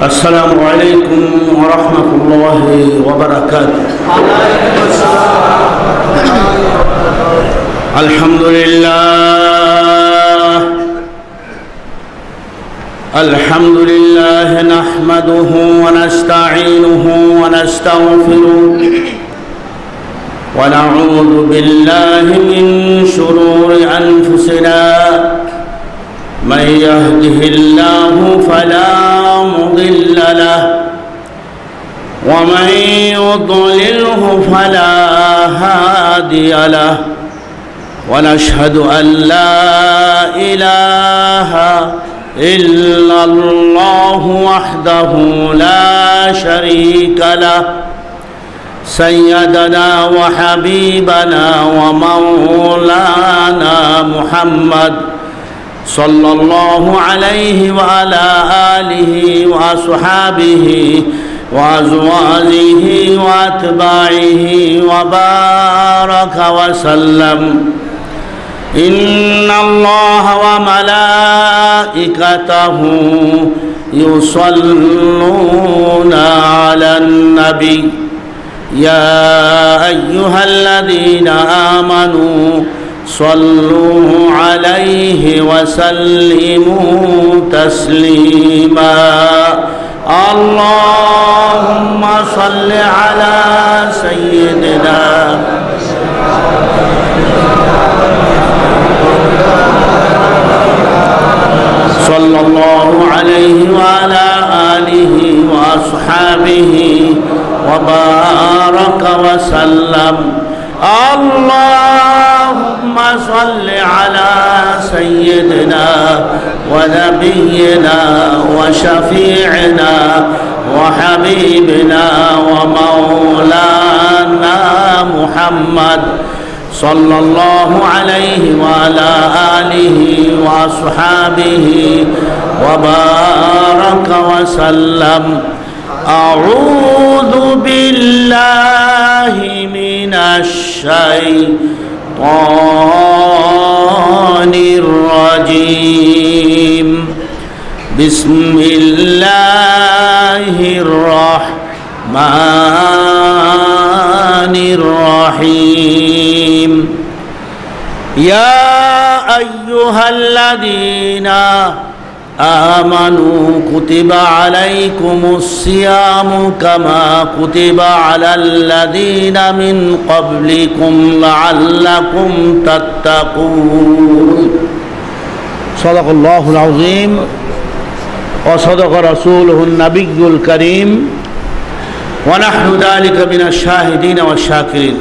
السلام عليكم ورحمة الله وبركاته. الحمد لله نحمده ونستعينه ونستغفره ونعوذ بالله من شرور أنفسنا. من يهده الله فلا مضل له ومن يضلله فلا هادي له. ونشهد أن لا إله إلا الله وحده لا شريك له سيدنا وحبيبنا ومولانا محمد صلى الله عليه وعلى آله وأصحابه وأزواجه وأتباعه وبارك وسلم. إن الله وملائكته يصلون على النبي يا أيها الذين آمنوا صلوا عليه وسلموا تسليما. اللهم صل على سيدنا صلى الله عليه وعلى آله وأصحابه وبارك وسلم. اللهم صل على سيدنا ونبينا وشفيعنا وحبيبنا ومولانا محمد صلى الله عليه وعلى آله وأصحابه وبارك وسلم. أعوذ بالله من الشيطان الرجيم. بسم الله الرحمن الرحيم. يا أيها الذين آمنوا كتب عليكم الصيام كما كتب على الذين من قبلكم لعلكم تتقون. صدق الله العظيم وصدق رسوله النبي الكريم ونحن ذلك من الشاهدين والشاكرين.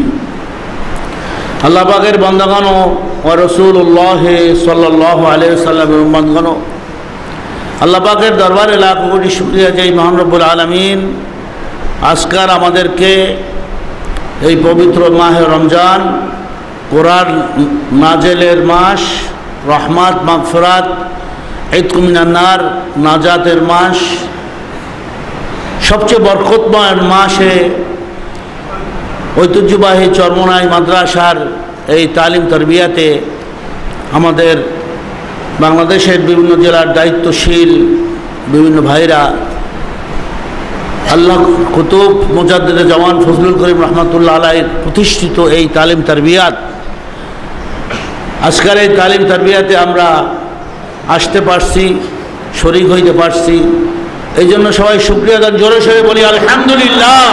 আল্লাহ পাকের বান্দাগণ ও রাসূলুল্লাহ সাল্লাল্লাহু আলাইহি ওয়াসাল্লামের উম্মতগণ, আল্লাহ পাকের দরবারে লাখ কোটি শুকরিয়া যে মহান রব্বুল আলামিন আজকাল আমাদেরকে এই পবিত্র মাহে রমজান, কোরআন নাজেলের মাস, রহমত মাগফিরাত, ইতক মিনান নার, নাজাতের মাস, সবচেয়ে বরকতময় মাসে ঐতিহ্যবাহী চরমোনাই মাদ্রাসার এই তালিম তরবিয়াতে আমাদের বাংলাদেশের বিভিন্ন জেলার দায়িত্বশীল বিভিন্ন ভাইরা, আল্লাহ কুতুব মুজাদ্দিদে জামান ফজলুল করিম রহমতুল্লাহ আলাইহির প্রতিষ্ঠিত এই তালিম তরবিয়াত, আজকের এই তালিম তরবিয়াতে আমরা আসতে পারছি, শরীক হইতে পারছি, এই জন্য সবাই শুকরিয়া আদান জোরে সোরে বলি আলহামদুলিল্লাহ।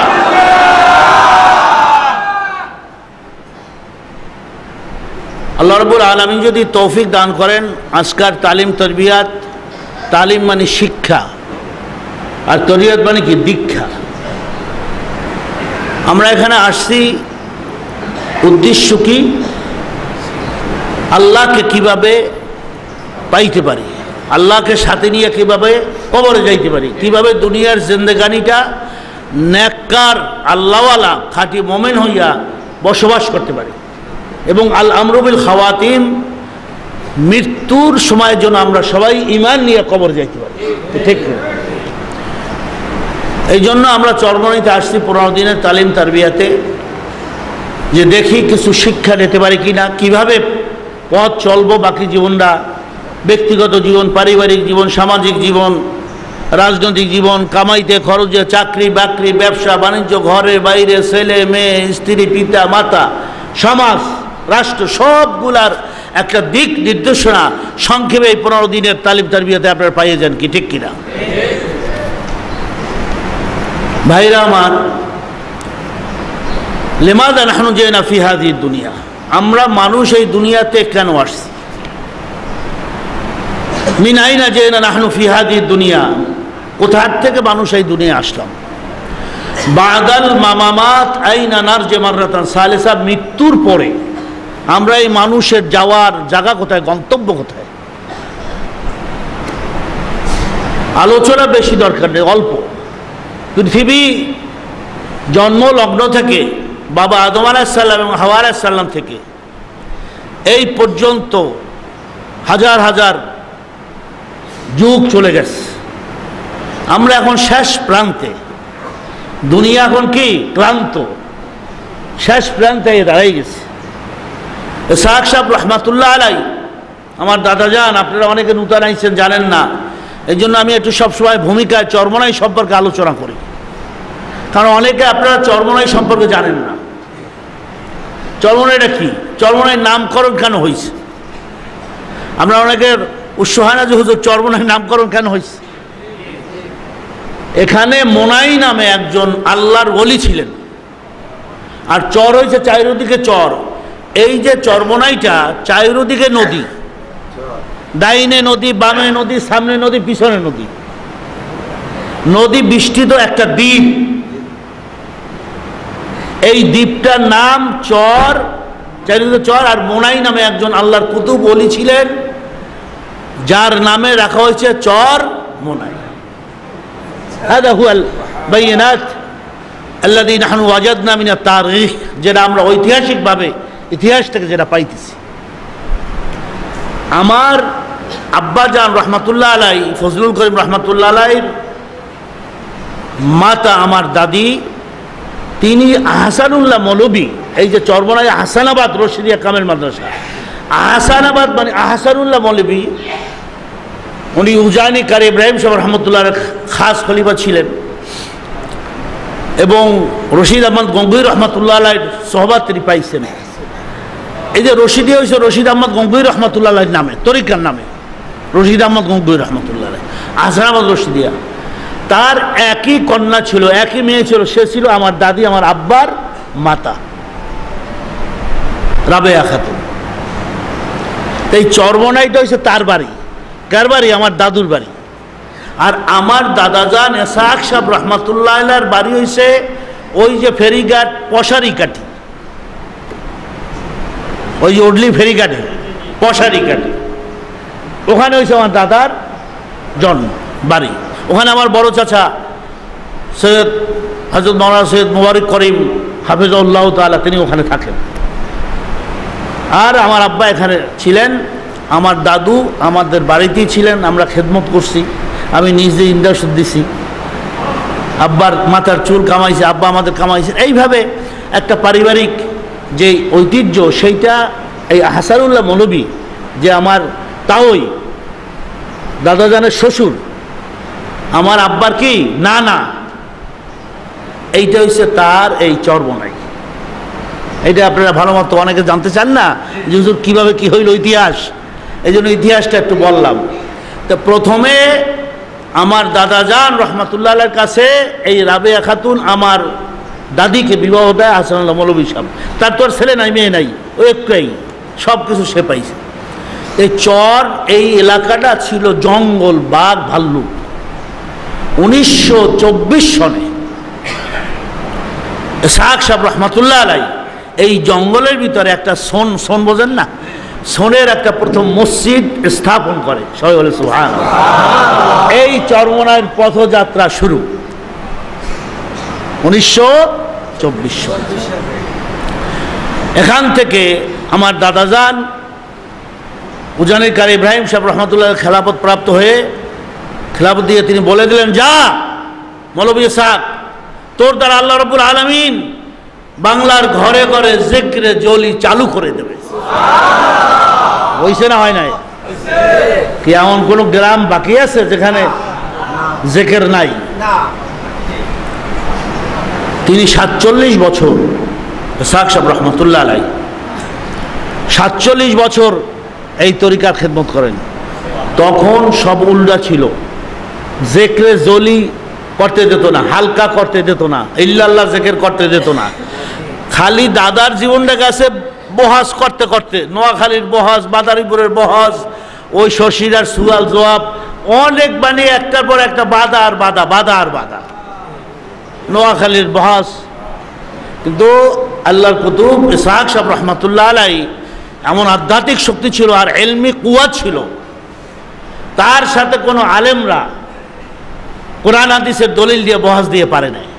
আল্লাহ রাব্বুল আলামিন যদি তৌফিক দান করেন, আজকার তালিম তরবিয়াত, তালিম মানে শিক্ষা আর তরবিয়াত মানে কি দীক্ষা। আমরা এখানে আসছি উদ্দেশ্য কি? আল্লাহকে কিভাবে পাইতে পারি, আল্লাহকে সাথে নিয়ে কিভাবে কবরে যাইতে পারি, কিভাবে দুনিয়ার জিন্দেগানিটা নেককার আল্লাহওয়ালা খাঁটি মোমেন হইয়া বসবাস করতে পারি, এবং আল আমরু বিল খাওয়াতিম, মৃত্যুর সময়ের জন্য আমরা সবাই ঈমান নিয়ে কবর যাইতে পারি। ঠিক, এই জন্য আমরা চরমোনাইতে আসছি 15 দিনের তালিম তারবিয়াতে, যে দেখি কিছু শিক্ষা নিতে পারি কিনা, কিভাবে পথ চলবো বাকি জীবনটা, ব্যক্তিগত জীবন, পারিবারিক জীবন, সামাজিক জীবন, রাজনৈতিক জীবন, কামাইতে খরচে, চাকরি বাকরি, ব্যবসা বাণিজ্য, ঘরে বাইরে, ছেলে মেয়ে, স্ত্রী, পিতা মাতা, সমাজ, রাষ্ট্র, সবগুলার একটা দিক নির্দেশনা সংক্ষেপে এই 15 দিনের তালিম তারবিয়াতে আপনারা পাইয়ে যান। কি ঠিক কিনা ভাইরা আমার? লিমাযা নাহনু জিনা ফি হাযিহি দুনিয়া, আমরা মানুষ এই দুনিয়াতে কেন আসছি? মিন আইনা জিনা নাহনু ফি হাযিহি দুনিয়া, কোথা থেকে মানুষ এই দুনিয়া আসলাম? বাদাল মামামাত আইনা নারজি মাররাতান সালিসা, মৃত্যুর পরে আমরা এই মানুষের যাওয়ার জায়গা কোথায়, গন্তব্য কোথায়? আলোচনা বেশি দরকার নেই, অল্প। পৃথিবী জন্ম লগ্ন থেকে বাবা আদম আলাইহিস সালাম এবং হাওয়া আলাইহিস সালাম থেকে এই পর্যন্ত হাজার হাজার যুগ চলে গেছে। আমরা এখন শেষ প্রান্তে, দুনিয়া এখন কি ক্লান্ত, শেষ প্রান্তে দাঁড়াই গেছে। ইসহাক সাহেব রহমাতুল্লাহ আলাই, আমার দাদা যান, আপনারা অনেকে নূতন আইছেন জানেন না, এই জন্য আমি একটু সবসময় ভূমিকায় চরমোনাই সম্পর্কে আলোচনা করি, কারণ অনেকে আপনারা চরমোনাই সম্পর্কে জানেন না। চরমোনাইটা কি? চরমোনাইয়ের নামকরণ কেন হয়েছে? আমরা অনেকের উৎস হয় না যে হুজুর চরমোনাইয়ের নামকরণ কেন হয়েছে? এখানে মোনাই নামে একজন আল্লাহর ওলি ছিলেন, আর চর হয়েছে চারিদিকে চর। এই যে চরমোনাইটা, চারিদিকে নদী, ডাইনে নদী, বামে নদী, সামনে নদী, পিছনে নদী, নদী বিস্তৃত একটা দ্বীপ। এই দ্বীপটার নাম চর, চারিদিকে চর। আর মোনাই নামে একজন আল্লাহর কুতুব ওলি ছিলেন, যার নামে রাখা হয়েছে চর মোনাই। هذا هو البينات الذي نحن وجدنا من التاريخ, যেটা আমরা ঐতিহাসিকভাবে ইতিহাস থেকে যেটা পাইতেছি। আমার আব্বা জান রহমাতুল্লাহ আলাই, ফজলুল করিম রহমাতুল্লাহ আলাইর মাতা আমার দাদি, তিনি আহসানুল্লাহ মৌলবী, এই যে চরমোনাই আহসানাবাদ রশিদিয়া কামেল মাদ্রাসা, আহসানাবাদ মানে আহসানুল্লাহ মৌলবী, উনি উজানি কারি ইব্রাহিম সাহেব রহমতুল্লাহ খাস খলিফা ছিলেন, এবং রশিদ আহমদ গঙ্গুই রহমতুল্লাহ আলাইর সোহবাত তিনি পাইছেন। এই যে রশিদি হয়েছে রশিদ আহমদ গঙ্গুই রহমতুল্লাহ আলাইর নামে, তরিকার নামে রশিদ আহমদ গঙ্গুই রহমতুল্লাহ আলাই, আহসানাবাদ রশিদিয়া। তার একই কন্যা ছিল, একই মেয়ে ছিল, সে ছিল আমার দাদি, আমার আব্বার মাতা রাবেয়া খাতুন। এই চরমোনাইটা হয়েছে তার বাড়ি। কার বাড়ি? আমার দাদুর বাড়ি। আর আমার দাদাজান ইসহাক সাহেব রহমাতুল্লাহ আলাইহির বাড়ি হয়েছে ওই যে ফেরিঘাট পশারি কাঠি, ওই যে উডলি ফেরিঘাটে পশারি কাঠি, ওখানে হয়েছে আমার দাদার জন্ম বাড়ি। ওখানে আমার বড় চাচা সৈয়দ হযরত মাওলানা সৈয়দ মুবারক করিম হাফিজাহুল্লাহ তাআলা, তিনি ওখানে থাকেন। আর আমার আব্বা এখানে ছিলেন, আমার দাদু আমাদের বাড়িতেই ছিলেন, আমরা খেদমত করছি, আমি নিজে ইন্ডাকশন দিছি, আব্বার মাথার চুল কামাইছে, আব্বা আমাদের কামাইছে। এইভাবে একটা পারিবারিক যে ঐতিহ্য, সেইটা এই আহসানুল্লাহ মৌলবী, যে আমার তাওই দাদাজানের শ্বশুর, আমার আব্বার কি না, এইটা হচ্ছে তার এই চরমোনাই। এইটা আপনারা ভালো মতো অনেকে জানতে চান না যে হুজুর কীভাবে কী হইল ইতিহাস, এই জন্য ইতিহাসটা একটু বললাম। তো প্রথমে আমার দাদাজান রহমাতুল্লাহ আলাইহির কাছে এই রাবেয়া খাতুন আমার দাদিকে বিবাহ দেয় আহসানুল্লাহ মৌলবী সাহেব। তার তো আর ছেলে নাই, মেয়ে নাই, ও একটাই, সব কিছু সে পাইছে। এই চর, এই এলাকাটা ছিল জঙ্গল, বাঘ ভাল্লুক। 1924 সনে ইসহাক সাহেব রহমাতুল্লাহ আলাই এই জঙ্গলের ভিতরে একটা সোন বোঝেন না, সোনের একটা প্রথম মসজিদ স্থাপন করে। সবাই বলে সুবহানাল্লাহ। এই চরমোনাইয়ের পথযাত্রা শুরু 1924 সাল। এখান থেকে আমার দাদাজান উজানির কারি ইব্রাহিম সাহেব রহমতুল্লাহ খেলাফত প্রাপ্ত হয়ে, খেলাফত দিয়ে তিনি বলে দিলেন, যা মৌলভী ইসহাক, তোর দ্বারা আল্লাহ রাব্বুল আলামিন বাংলার ঘরে ঘরে জিক্রে জলি চালু করে দেবে। হইছে না হয় নাই? কি এমন কোনো গ্রাম বাকি আছে যেখানে জিকির নাই। তিনি 47 বছর ইসহাক সাহেব রহমতুল্লাহ আলাইহি 47 বছর এই তরিকার খেদমত করেন। তখন সব উল্টা ছিল, জিকরে জলি করতে দিত না, হালকা করতে দিত না, ইল্লাল্লাহ জিকির করতে দিত না। খালি দাদার জীবনটা গেছে বহাস করতে করতে, নোয়াখালীর বহাস, বাদারীপুরের বহাস, ওই শশীরার সুয়াল জবাব অনেক বানিয়ে একটার পর একটা বাধা আর বাধা, বাধা আর বাধা, নোয়াখালীর বহাস। কিন্তু আল্লাহর কুতুব ইসহাক সাহেব রহমতুল্লাহ আলাইহি এমন আধ্যাত্মিক শক্তি ছিল আর ইলমি কুওয়াত ছিল, তার সাথে কোনো আলেমরা কোরআন হাদিসের দলিল দিয়ে বহাস দিয়ে পারে নাই,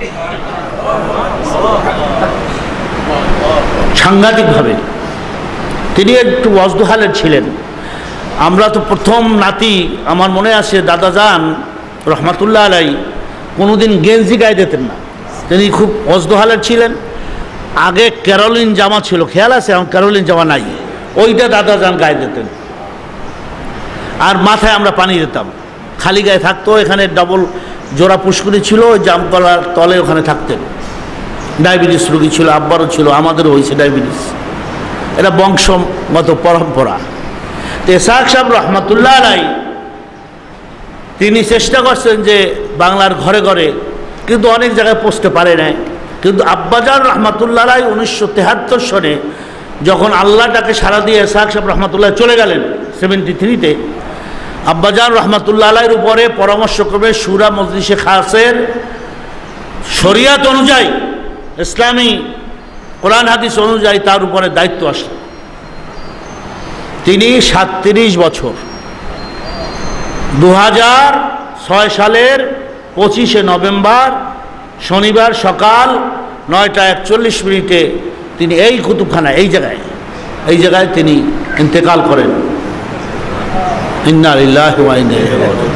সাংঘাতিকভাবে। তিনি একটু ওয়াজদুহালের ছিলেন। আমরা তো প্রথম নাতি, আমার মনে আছে দাদাজান রহমতুল্লাহ আলাইহি কোনোদিন গেঞ্জি গায়ে দিতেন না, তিনি খুব ওয়াজদুহালের ছিলেন। আগে ক্যারোলিন জামা ছিল, খেয়াল আছে? এখন ক্যারোলিন জামা নাই, ওইটা দাদাজান গায়ে দিতেন। আর মাথায় আমরা পানি দিতাম, খালি গায়ে থাকতো। এখানে ডবল জোড়া পুষ্করি ছিল, ওই জামতলার তলে ওখানে থাকতেন। ডায়াবেটিস রোগী ছিল, আব্বারও ছিল, আমাদেরও হয়েছে ডায়াবেটিস, এটা বংশগত পরম্পরা। তো ইসহাক সাহেব রহমতুল্লাহ আলাইহি তিনি চেষ্টা করছেন যে বাংলার ঘরে ঘরে, কিন্তু অনেক জায়গায় পৌঁছতে পারে নাই। কিন্তু আব্বাজান রহমতুল্লাহ আলাইহি 1973 সনে যখন আল্লাহটাকে সাড়া দিয়ে ইসহাক সাহেব রহমতুল্লাহ চলে গেলেন 73-তে, আব্বাজান রহমতুল্লাহ আলাইহির উপরে পরামর্শক্রমে শুরা মজলিসে খাসের শরিয়াত অনুযায়ী, ইসলামী কোরআন হাদিস অনুযায়ী তার উপরে দায়িত্ব আসে। তিনি 37 বছর 2006 সালের 25শে নভেম্বর শনিবার সকাল 9:41 তিনি এই কুতুবখানা, এই জায়গায় তিনি ইন্তেকাল করেন। ইন্না লিল্লাহি ওয়া ইন্না ইলাইহি রাজিউন।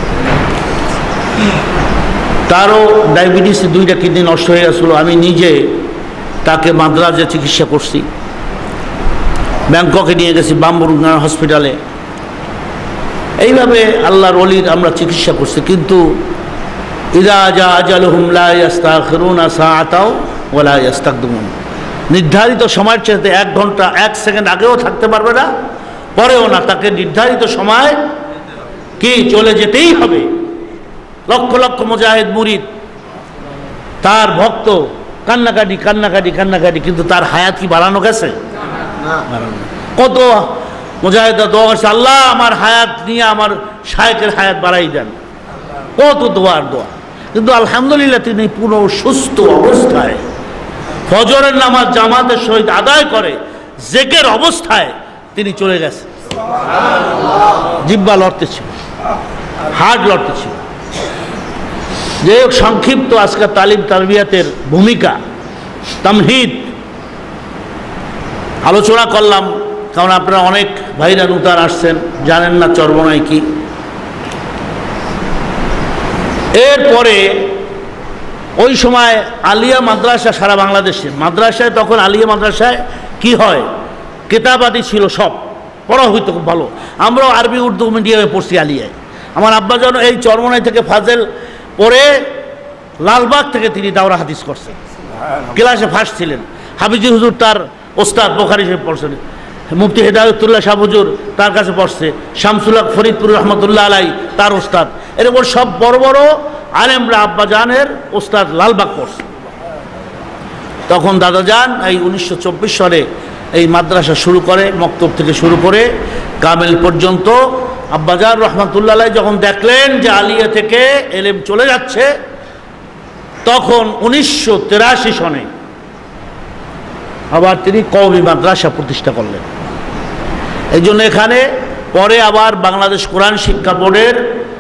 তারও ডায়াবেটিসে 2টা কিডনি নষ্ট হয়ে গেছিলো। আমি নিজে তাকে মাদ্রাজে চিকিৎসা করছি, ব্যাংককে নিয়ে গেছি বাম্বুরুঙ্গা হসপিটালে। এইভাবে আল্লাহর ওলির আমরা চিকিৎসা করছি। কিন্তু ইযা জা আজালুহুম লা ইস্তাখিরুনা সাআতাও ওয়া লা ইস্তাকদিমুন, নির্ধারিত সময়ের চাইতে 1 ঘন্টা 1 সেকেন্ড আগেও থাকতে পারবে না, পরেও না, তাকে নির্ধারিত সময় কি চলে যেতেই হবে। লক্ষ লক্ষ মুজাহিদ মুরিদ, তার ভক্ত কান্নাকাটি কান্নাকাটি কান্নাকাটি, কিন্তু তার হায়াত কি বাড়ানো গেছে? কত মুজাহিদরা দোয়া করছে, আল্লাহ আমার হায়াত নিয়ে আমার শায়েখের হায়াত বাড়াই দেন, কত দোয়ার দোয়া। কিন্তু আলহামদুলিল্লাহ তিনি পুরো সুস্থ অবস্থায় ফজরের নামাজ জামাতের সহিত আদায় করে জেকের অবস্থায় তিনি চলে গেছে। জিব্বা লড়তেছিল, হার্ট লড়তেছিল। যাই হোক, সংক্ষিপ্ত আজকে তালিম তারবিয়াতের ভূমিকা, তামহিদ আলোচনা করলাম, কারণ আপনারা অনেক ভাইরা নূতন আসছেন, জানেন না চরমনাই কি। এরপরে ওই সময় আলিয়া মাদ্রাসা সারা বাংলাদেশে, মাদ্রাসায় তখন আলিয়া মাদ্রাসায় কি হয়, কিতাবাদি ছিল, সব পড়া হইতো খুব ভালো। আমরাও আরবি উর্দু মিডিয়ামে পড়ছি আলিয়ায়। আমার আব্বা যেন এই চরমনাই থেকে ফাজেল পড়ে লালবাগ থেকে তিনি দাওরা হাদিস করছেন, ক্লাসে ফার্স্ট ছিলেন। হাফিজুর হুজুর তার ওস্তাদ, বুখারী শরীফ পড়ছেন। মুফতি হেদায়েতুল্লাহ শাহ হুজুর তার কাছে পড়ছে। শামসুল হক ফরিদপুর রহমতুল্লাহ আলাইহি তার ওস্তাদ। এরকম সব বড় বড় আলেমরা আব্বাজানের ওস্তাদ লালবাগ পড়ছে। তখন দাদাজান এই 1924 সালে এই মাদ্রাসা শুরু করে, মক্তব থেকে শুরু করে কামেল পর্যন্ত। আব্বাজান রহমতুল্লাহ আলাইহি যখন দেখলেন যে আলিয়া থেকে এলেম চলে যাচ্ছে, তখন 1983 সনে আবার তিনি কওমি মাদ্রাসা প্রতিষ্ঠা করলেন। এই জন্য এখানে পরে আবার বাংলাদেশ কোরআন শিক্ষা বোর্ডের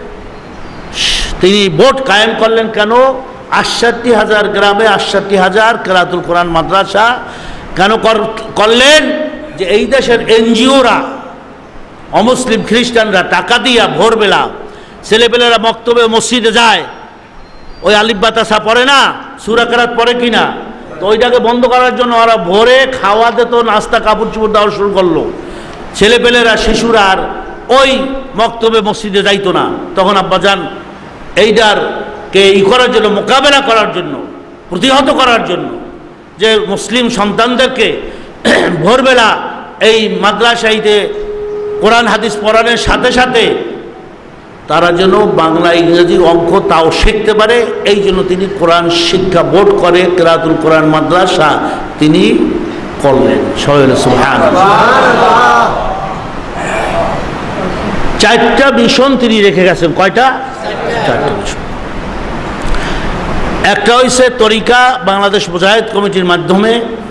তিনি বোর্ড কায়েম করলেন। কেন? 68,000 গ্রামে 68,000 কেরাতুল কোরআন মাদ্রাসা কেন করলেন? যে এই দেশের এনজিওরা, অমুসলিম খ্রিস্টানরা টাকা দিয়া ভোরবেলা ছেলেপেলেরা মক্তবে মসজিদে যায়, ওই আলিফ বাতাসা পড়ে না, সূরা কেরাত পড়ে কিনা, তো ওইটাকে বন্ধ করার জন্য ওরা ভোরে খাওয়া দিত, নাস্তা কাপড় চোপড় দেওয়া শুরু করলো। ছেলেপেলেরা, শিশুরা আর ওই মক্তবে মসজিদে যাইতো না। তখন আব্বাজান এইটারকে করার জন্য, মোকাবেলা করার জন্য, প্রতিহত করার জন্য, যে মুসলিম সন্তানদেরকে ভোরবেলা এই মাদ্রাসাইতে কোরআন হাদিস পড়ানোর সাথে সাথে তারা যেন বাংলা, ইংরেজি, অঙ্ক তাও শিখতে পারে, এই জন্য তিনি কোরআন শিক্ষা বোর্ড করে কিরাতুল কোরআন মাদ্রাসা তিনি করলেন। সুবহানাল্লাহ। 4টা মিশন তিনি রেখে গেছেন। কয়টা? 4টা মিশন। একটা হইছে তরিকা বাংলাদেশ মুজাহিদ কমিটির মাধ্যমে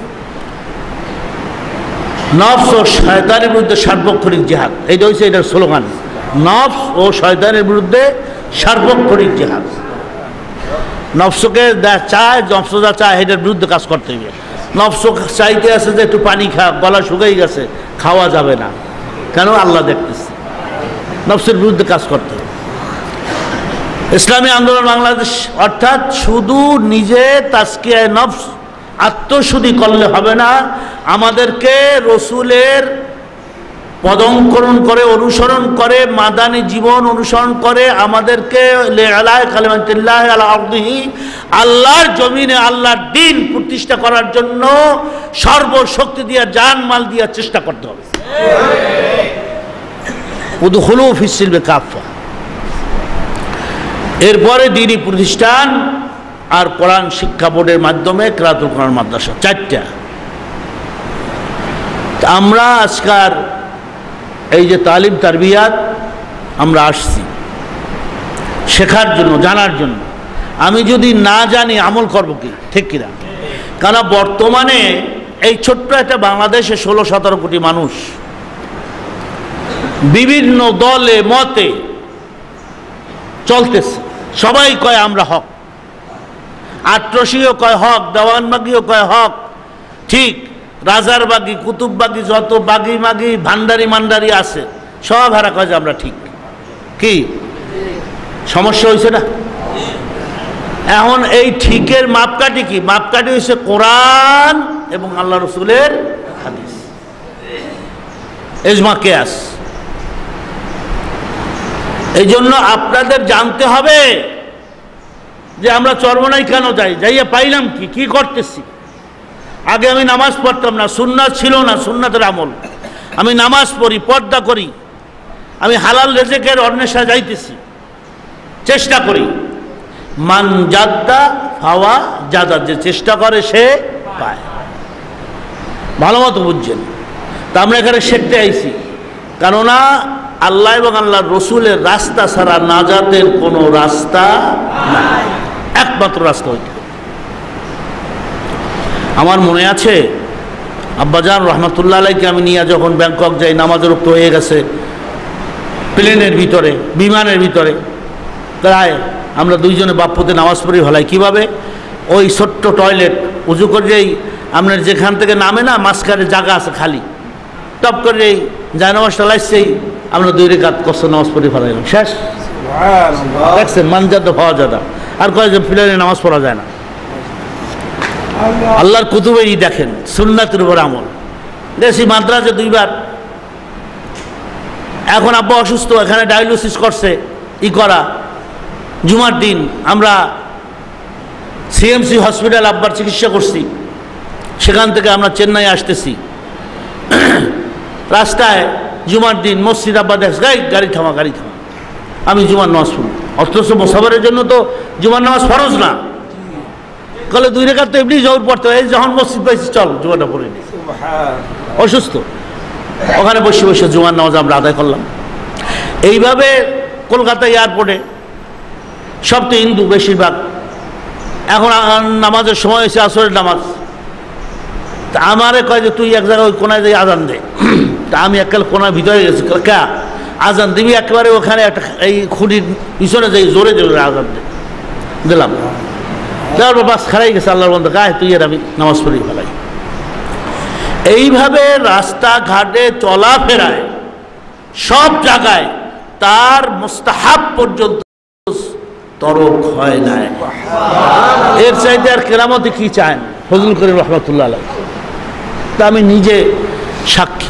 নফস ও শয়তানের বিরুদ্ধে সার্বক্ষণিক জিহাদ। এইটা হচ্ছে এটার স্লোগান, নফস ও শয়তানের বিরুদ্ধে সার্বক্ষণিক জিহাদ। নফসকে যা চায়, নফস যা চায় এটার বিরুদ্ধে কাজ করতে হবে। নফস চাইতে আছে যে একটু পানি খা, গলা শুকাই গেছে, খাওয়া যাবে না, কেন? আল্লাহ দেখতেছে। নফসের বিরুদ্ধে কাজ করতে হবে। ইসলামী আন্দোলন বাংলাদেশ অর্থাৎ শুধু নিজে তাজকিয়ায়ে নফস, আত্মশুদ্ধি করলে হবে না, আমাদেরকে রসুলের পদঙ্করণ করে, অনুসরণ করে, মাদানী জীবন অনুসরণ করে আমাদেরকে আল্লাহর জমিনে আল্লাহর দ্বীন প্রতিষ্ঠা করার জন্য সর্বশক্তি দিয়ে, জান মাল দিয়ে চেষ্টা করতে হবে। উদখুলু ফিস সিলমি কাফা। এরপরে দ্বীনী প্রতিষ্ঠান আর কোরআন শিক্ষা বোর্ডের মাধ্যমে কিরাতুল কোরআন মাদ্রাসা, 4টা। আমরা আজকাল এই যে তালিম তারবিয়াত আমরা আসছি শেখার জন্য, জানার জন্য। আমি যদি না জানি আমল করব কি? ঠিক কিনা? কারণ বর্তমানে এই ছোট্ট একটা বাংলাদেশে 16-17 কোটি মানুষ বিভিন্ন দলে মতে চলতেছে। সবাই কয় আমরা হক, আট্রসিও কয় হক, দেওয়ানবাগিও কয় হক, ঠিক। রাজার বাগি, কুতুববাগি, যত বাগি মাগি ভান্ডারি মান্ডারি আছে সব হারা কয় যে আমরা ঠিক। কি সমস্যা হয়েছে না? এখন এই ঠিকের মাপকাঠি কি? মাপকাঠি হয়েছে কোরআন এবং আল্লাহ রসুলের হাদিস, ইজমা কিয়াস। এই জন্য আপনাদের জানতে হবে যে আমরা চরমনায় কেন যাই, যাইয়া পাইলাম কি, কি করতেছি। আগে আমি নামাজ পড়তাম না, সুন্নাত ছিল না, সুন্নাতের আমল। আমি নামাজ পড়ি, পর্দা করি, আমি হালাল রেজেকের অন্বেষা যাইতেছি, চেষ্টা করি। মান জাদ্দা ফাওয়া জাদা, যে চেষ্টা করে সে পায়। ভালো মতো বুঝছেন? তা আমরা এখানে শিখতে আইছি, কেননা আল্লাহ এবং আল্লাহর রসুলের রাস্তা ছাড়া নাজাতের কোনো রাস্তা নাই, একমাত্র রাস্তা ওইটা। আমার মনে আছে আব্বাজান রহমতুল্লাহ আলাইকে আমি নিয়ে যখন ব্যাংকক যাই, নামাজের রক্ত হয়ে গেছে প্লেনের ভিতরে, বিমানের ভিতরে, প্রায় আমরা দুইজনে বাপ্পতে নামাজ পড়ি ভালাই। কীভাবে? ওই ছোট্ট টয়লেট উজু করেই আপনার যেখান থেকে নামে না, মাঝখানে জায়গা আছে খালি, টপ করে এই যায় নামাজটা লাইছেই আমরা 2 রাকাত কষ্ট নামাজ পড়ি ফেলাইলাম, শেষ। দেখছেন মানজাদা পাওয়া যাদা। আর কয়েকজন প্লেনে নামাজ পড়া যায় না। আল্লাহর কুতুবেই দেখেন সুন্নাতের উপর আমল। দেশি মাদ্রাসে 2 বার। এখন আব্বা অসুস্থ, এখানে ডায়ালিসিস করছে, করা জুমার দিন আমরা সিএমসি হসপিটাল আব্বার চিকিৎসা করছি। সেখান থেকে আমরা চেন্নাই আসতেছি, রাস্তায় জুমার দিন মসজিদ আব্বা দেখ, গাড়ি থামা, গাড়ি থামা, আমি জুমার নামাজ পড়ি। অথচ মোসাফারের জন্য তো জুমার নামাজ ফরজ না। কলে 2 রাকাত তো এমনি জোর পড়তে হয়, যখন মসজিদ পাইছি চল জুমাটা পড়ে নি। অসুস্থ, ওখানে বসে বসে জুমার নামাজ আমরা আদায় করলাম। এইভাবে কলকাতা এয়ারপোর্টে সব তো হিন্দু বেশিরভাগ। এখন নামাজের সময় হয়েছে আসরের নামাজ। তা আমারে কয় যে তুই এক জায়গায় ওই কোনায় যাই আজান দে। তা আমি একেবারে কোনার ভিতরে গেছি, কে আজান দিবি? একেবারে ওখানে একটা এই খুঁটির পিছনে যাই জোরে জোরে আজান দে দিলাম। দেওয়ার পর বাস খারাই গেছে, আল্লাহর বন্ধু গায়ে তুই আর আমি নামাজ পড়ি ফেলাই। এইভাবে রাস্তাঘাটে চলাফেরায় সব জায়গায় তার মুস্তাহাব পর্যন্ত তরক হয় নাই। এর চাইতে আর কেরামতে কি চান ফজল করিম রহমতুল্লাহ আলাইহি? তা আমি নিজে সাক্ষী।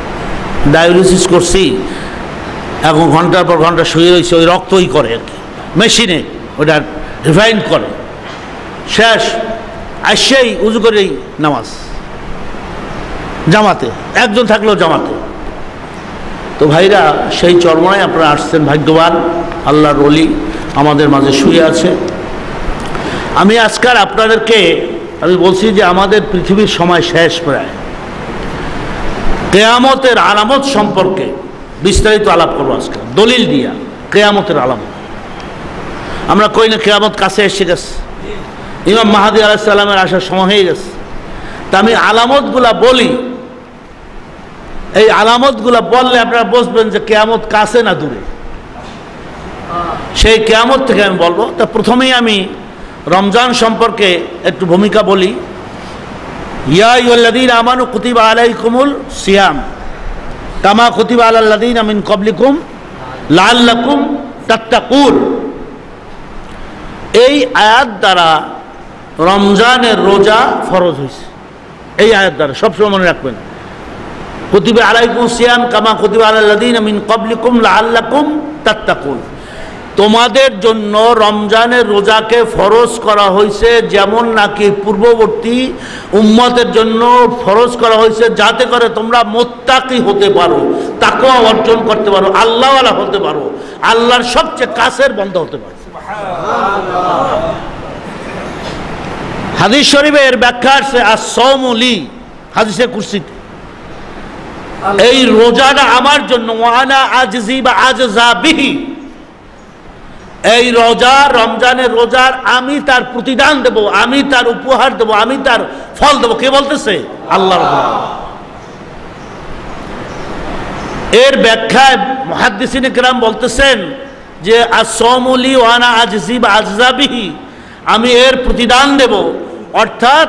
ডায়ালিসিস করছি, এখন ঘন্টার পর ঘন্টা শুয়ে রয়েছে, ওই রক্তই করে আর কি, মেশিনে ওটা রিফাইন করে, শেষ আসছেই উজু করেই নামাজ, জামাতে, একজন থাকলেও জামাতে। তো ভাইরা, সেই চরমায় আপনারা আসছেন, ভাগ্যবান, আল্লাহর ওলি আমাদের মাঝে শুয়ে আছে। আমি আজকাল আপনাদেরকে আমি বলছি যে আমাদের পৃথিবীর সময় শেষ, প্রায় কেয়ামতের আলামত সম্পর্কে বিস্তারিত আলাপ করবো আজকে, দলিল দিয়া কেয়ামতের আলামত। আমরা কই না কেয়ামত কাছে এসে গেছে, ইমাম মাহাদি আলাইহিস সালামের আসার সময় হয়ে গেছে। তা আমি আলামতগুলা বলি, এই আলামতগুলা বললে আপনারা বুঝবেন যে কেয়ামত কাছে না দূরে। সেই কেয়ামত থেকে আমি বলবো। তা প্রথমেই আমি রমজান সম্পর্কে একটু ভূমিকা বলি। ইয়া আইয়ুহাল্লাযীনা আমানু কুতিবা আলাইকুমুল সিয়াম কামা কুতিবা আলাল্লাযীনা মিন ক্বাবলিকুম লাআল্লাকুম তাত্তাকুন। এই আয়াত দ্বারা রমজানের রোজা ফরজ হয়েছে। এই আয়াত দ্বারা সবসময় মনে রাখবেন, কুতিবা আলাইকুমুস সিয়াম কামা কুতিবা আলাল্লাযীনা মিন ক্বাবলিকুম লাআল্লাকুম তাত্তাকুন। তোমাদের জন্য রমজানের রোজাকে ফরজ করা হয়েছে, যেমন নাকি পূর্ববর্তী উম্মতের জন্য ফরজ করা হয়েছে, যাতে করে তোমরা মুত্তাকি হতে পারো, তাকওয়া অর্জন করতে পারো, আল্লাহওয়ালা হতে পারো, আল্লাহর সবচেয়ে কাছের বান্দা হতে পারো। হাদিস শরীফে এর ব্যাখ্যা আছে as-সাওমু লি, হাদিসে কুরসিতে, এই রোজাটা আমার জন্য, ওয়ানা আজজি বা আজজা বিহি, এই রোজা, রমজানের রোজার আমি তার প্রতিদান দেব, আমি তার উপহার দেব, আমি তার ফল দেব। কে বলতেছে? আল্লাহ। এর ব্যাখ্যায় মুহাদ্দিসিনে কেরাম বলতেছেন যে as-সাওমু লি ওয়া আনা আজজি বা আজজা বিহি, আমি এর প্রতিদান দেব, অর্থাৎ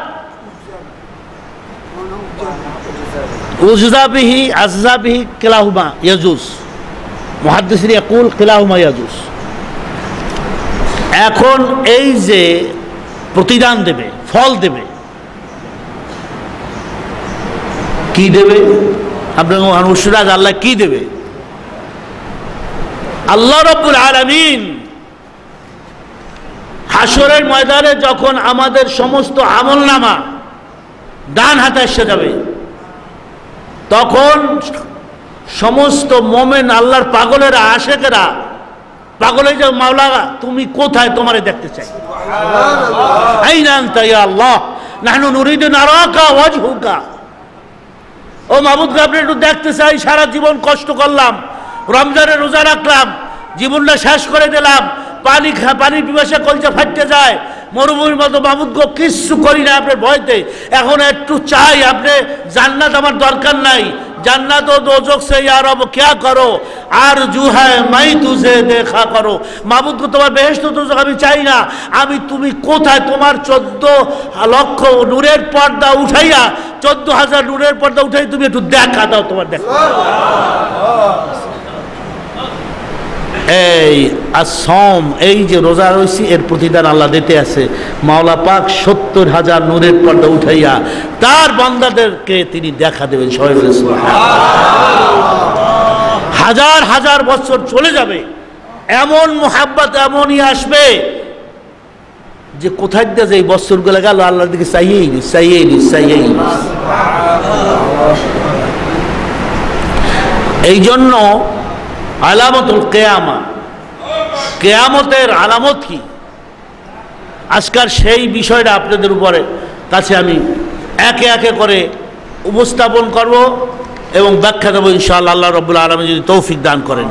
উজজা বিহি আজজা বিহি কিলাহুমা ইয়াজুজ, মুহাদ্দিসিন ইয়াকুল কিলাহুমা ইয়াজুজ। এখন এই যে প্রতিদান দেবে, ফল দেবে, কি দেবে? আপনার অনুসরাজ আল্লাহ কি দেবে? আল্লাহ রাব্বুল আলামিন হাসরের ময়দানে যখন আমাদের সমস্ত আমলনামা ডান হাতে এসে যাবে, তখন সমস্ত মোমেন আল্লাহর পাগলেরা, আশেকেরা পাগল হয়ে যাও, মাওলা তুমি কোথায়, তোমারে দেখতে চাই। আইনা আনতা ইয়া আল্লাহ, নাহনু নুরিদু নারাকা ওয়াজহুকা। ও মাবুদ, আপনি একটু দেখতে চাই, সারা জীবন কষ্ট করলাম, রমজানে রোজা রাখলাম, জীবনটা শেষ করে দিলাম, পানি পিপাসা কলজা ফাটতে যায়, মরুভূমির মতো মাবুদ গো, কিচ্ছু করি না আপনার ভয়তে, এখন একটু চাই, আপনি জান্নাত আমার দরকার নাই, জান্নাত ও দোজখ সে ইয়া রব क्या करो আরজু হ্যায় মাই তুঝে দেখা করো। মাবুদ গো, তোমার বেহেশত দোজখ আমি চাই না, আমি তুমি কোথায়, তোমার 14 লক্ষ নূরের পর্দা উঠাইয়া, 14,000 নূরের পর্দা উঠাই তুমি একটু দেখা দাও, তোমার দেখা। এই আসম, এই যে রোজা রয়েছি, এর প্রতিদান আল্লাহ দিতে আছে। মাওলা পাক 70,000 নূরের পর্দা উঠাইয়া তার বান্দাদেরকে তিনি দেখা দেবেন। সবাই বলে হাজার হাজার বছর চলে যাবে, এমন মোহাব্বত এমনই আসবে যে কোথায় দিয়ে যে এই বছরগুলো গেল আল্লাহর দিকে চাইয়েই নি, চাইয়েই নি, চাইয়েই নি। এই জন্য আলামতুল কিয়ামা, কিয়ামতের আলামত কি, আজকাল সেই বিষয়টা আপনাদের উপরে কাছে আমি একে একে করে উপস্থাপন করব এবং ব্যাখ্যা দেবো ইনশাআল্লাহ, আল্লাহ রাব্বুল আলামিন যদি তৌফিক দান করেন।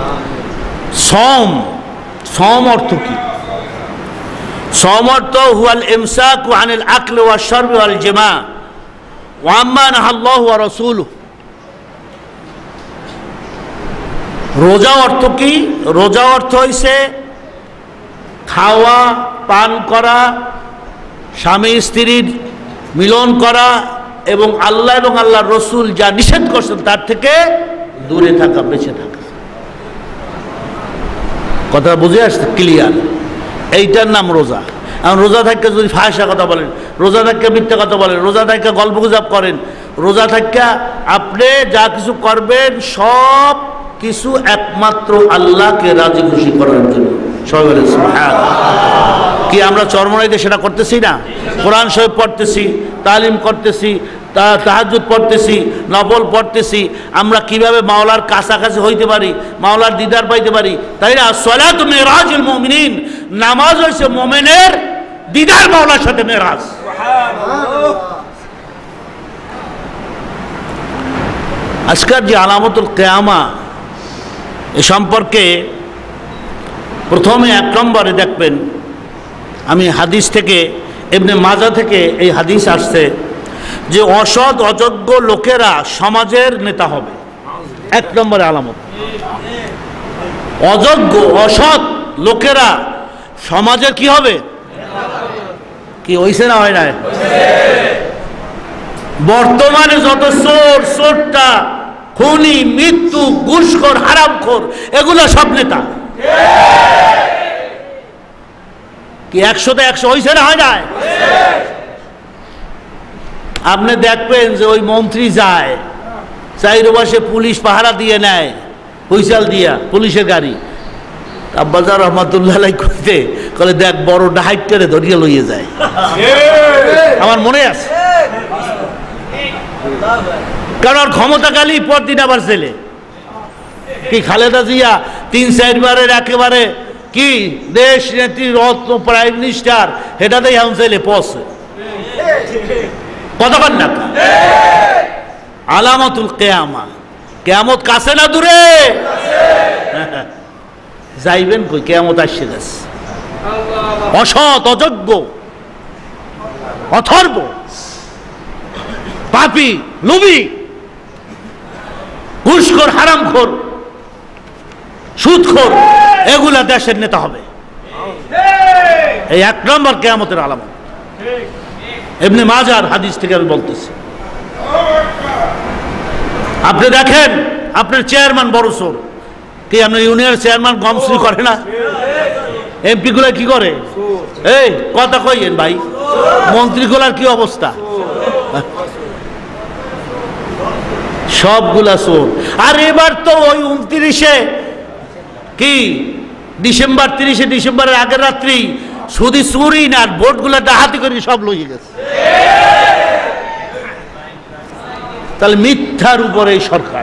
সওম অর্থ কি? সওম অর্থ হুয়াল ইমসাকু আনিল আকলি ওয়াশ শারবি ওয়াল জিমা ওয়া আম্মা নাহাল্লাহু ওয়া রাসূলুহু। রোজা অর্থ কি? রোজা অর্থ হইছে খাওয়া, পান করা, স্বামী স্ত্রীর মিলন করা এবং আল্লাহ এবং আল্লাহর রসুল যা নিষেধ করছেন তার থেকে দূরে থাকা, বেঁচে থাকা। কথা বুঝে আসছে? ক্লিয়ার? এইটার নাম রোজা। এখন রোজা থাকতে যদি ফাহিশা কথা বলেন, রোজা থাকতে মিথ্যা কথা বলেন, রোজা থাকতে গল্পগুজব করেন, রোজা থাকতে আপনি যা কিছু করবেন সব কিছু একমাত্র আল্লাহকে রাজি খুশি করার জন্য। সবাই বলেন সুবহানাল্লাহ। কি আমরা চরমনাইতে সেটা করতেছি না? কোরআন শরীফ পড়তেছি, তালিম করতেছি, তাহাজ্জুদ পড়তেছি, নফল পড়তেছি। আমরা কিভাবে মাওলার কাছাকাছি হইতে পারি, মাওলার দিদার পাইতে পারি, তাই না? সালাতু মিরাজুল মুমিনিন, নামাজ হইছে মুমিনের দিদার মাওলার সাথে মেরাজ। আজকের যে আলামতুল কিয়ামা এ সম্পর্কে প্রথমে 1 নম্বরে দেখবেন, আমি হাদিস থেকে ইবনে মাজাহ থেকে এই হাদিস আসছে যে অসৎ অযোগ্য লোকেরা সমাজের নেতা হবে। 1 নম্বরে আলামত, অযোগ্য অসৎ লোকেরা সমাজের কি হবে? কি হইছে না হয় না? বর্তমানে যত চোর, চোরটা, খুনি, মৃত্যু, ঘুষখোর, হারামখোর, এগুলো সব নেতা। কি 100তে 100 হইছে না হয় না? আপনি দেখবেন যে ওই মন্ত্রী যায়, চাইরপাশে পুলিশ পাহারা দিয়ে নেয়, হুইসেল দিয়া, পুলিশের গাড়ি। আব্বাজার রহমাতুল্লাহ কইতে কলে, দেখ বড় ডাহাইটারে ধরিয়ে লইয়ে যায়। আমার মনে আছে, কারণ ক্ষমতাকালী পরদিন আবার ছেলে। কি খালেদা জিয়া 3-4 বারের একেবারে কি দেশ নেত্রী, রত্ন, প্রাইম মিনিস্টার, এটাতেই এখন ছেলে পৌঁছে কতক্ষণ না। আলামাতুল কিয়ামা, কিয়ামত কাছে না দূরে? যাইবেন কই? কিয়ামত আসছে গেছে। অসৎ, অযোগ্য, অথর্ব, পাপী, লোভী, ঘুষখোর, হারামখোর, সুদখোর, এগুলা দেশের নেতা হবে। এই 1 নম্বর কিয়ামতের আলামত। ইবনে মাজাহর হাদিস থেকে আমি বলতেছি। আপনি দেখেন, আপনার চেয়ারম্যান বড় চোর। কি আপনার ইউনিয়নের চেয়ারম্যান গম চুরি করে না? এমপি গুলা কি করে? এই কথা কইয়েন ভাই, মন্ত্রীগুলার কি অবস্থা? সবগুলা চোর। আর এবার তো ওই 29 কি ডিসেম্বর, 30 ডিসেম্বরের আগের রাত্রি শুধু চুরি না, ভোটগুলা ডাহাতি করে সব লইয়ে গেছে। তাহলে মিথ্যার উপরে এই সরকার।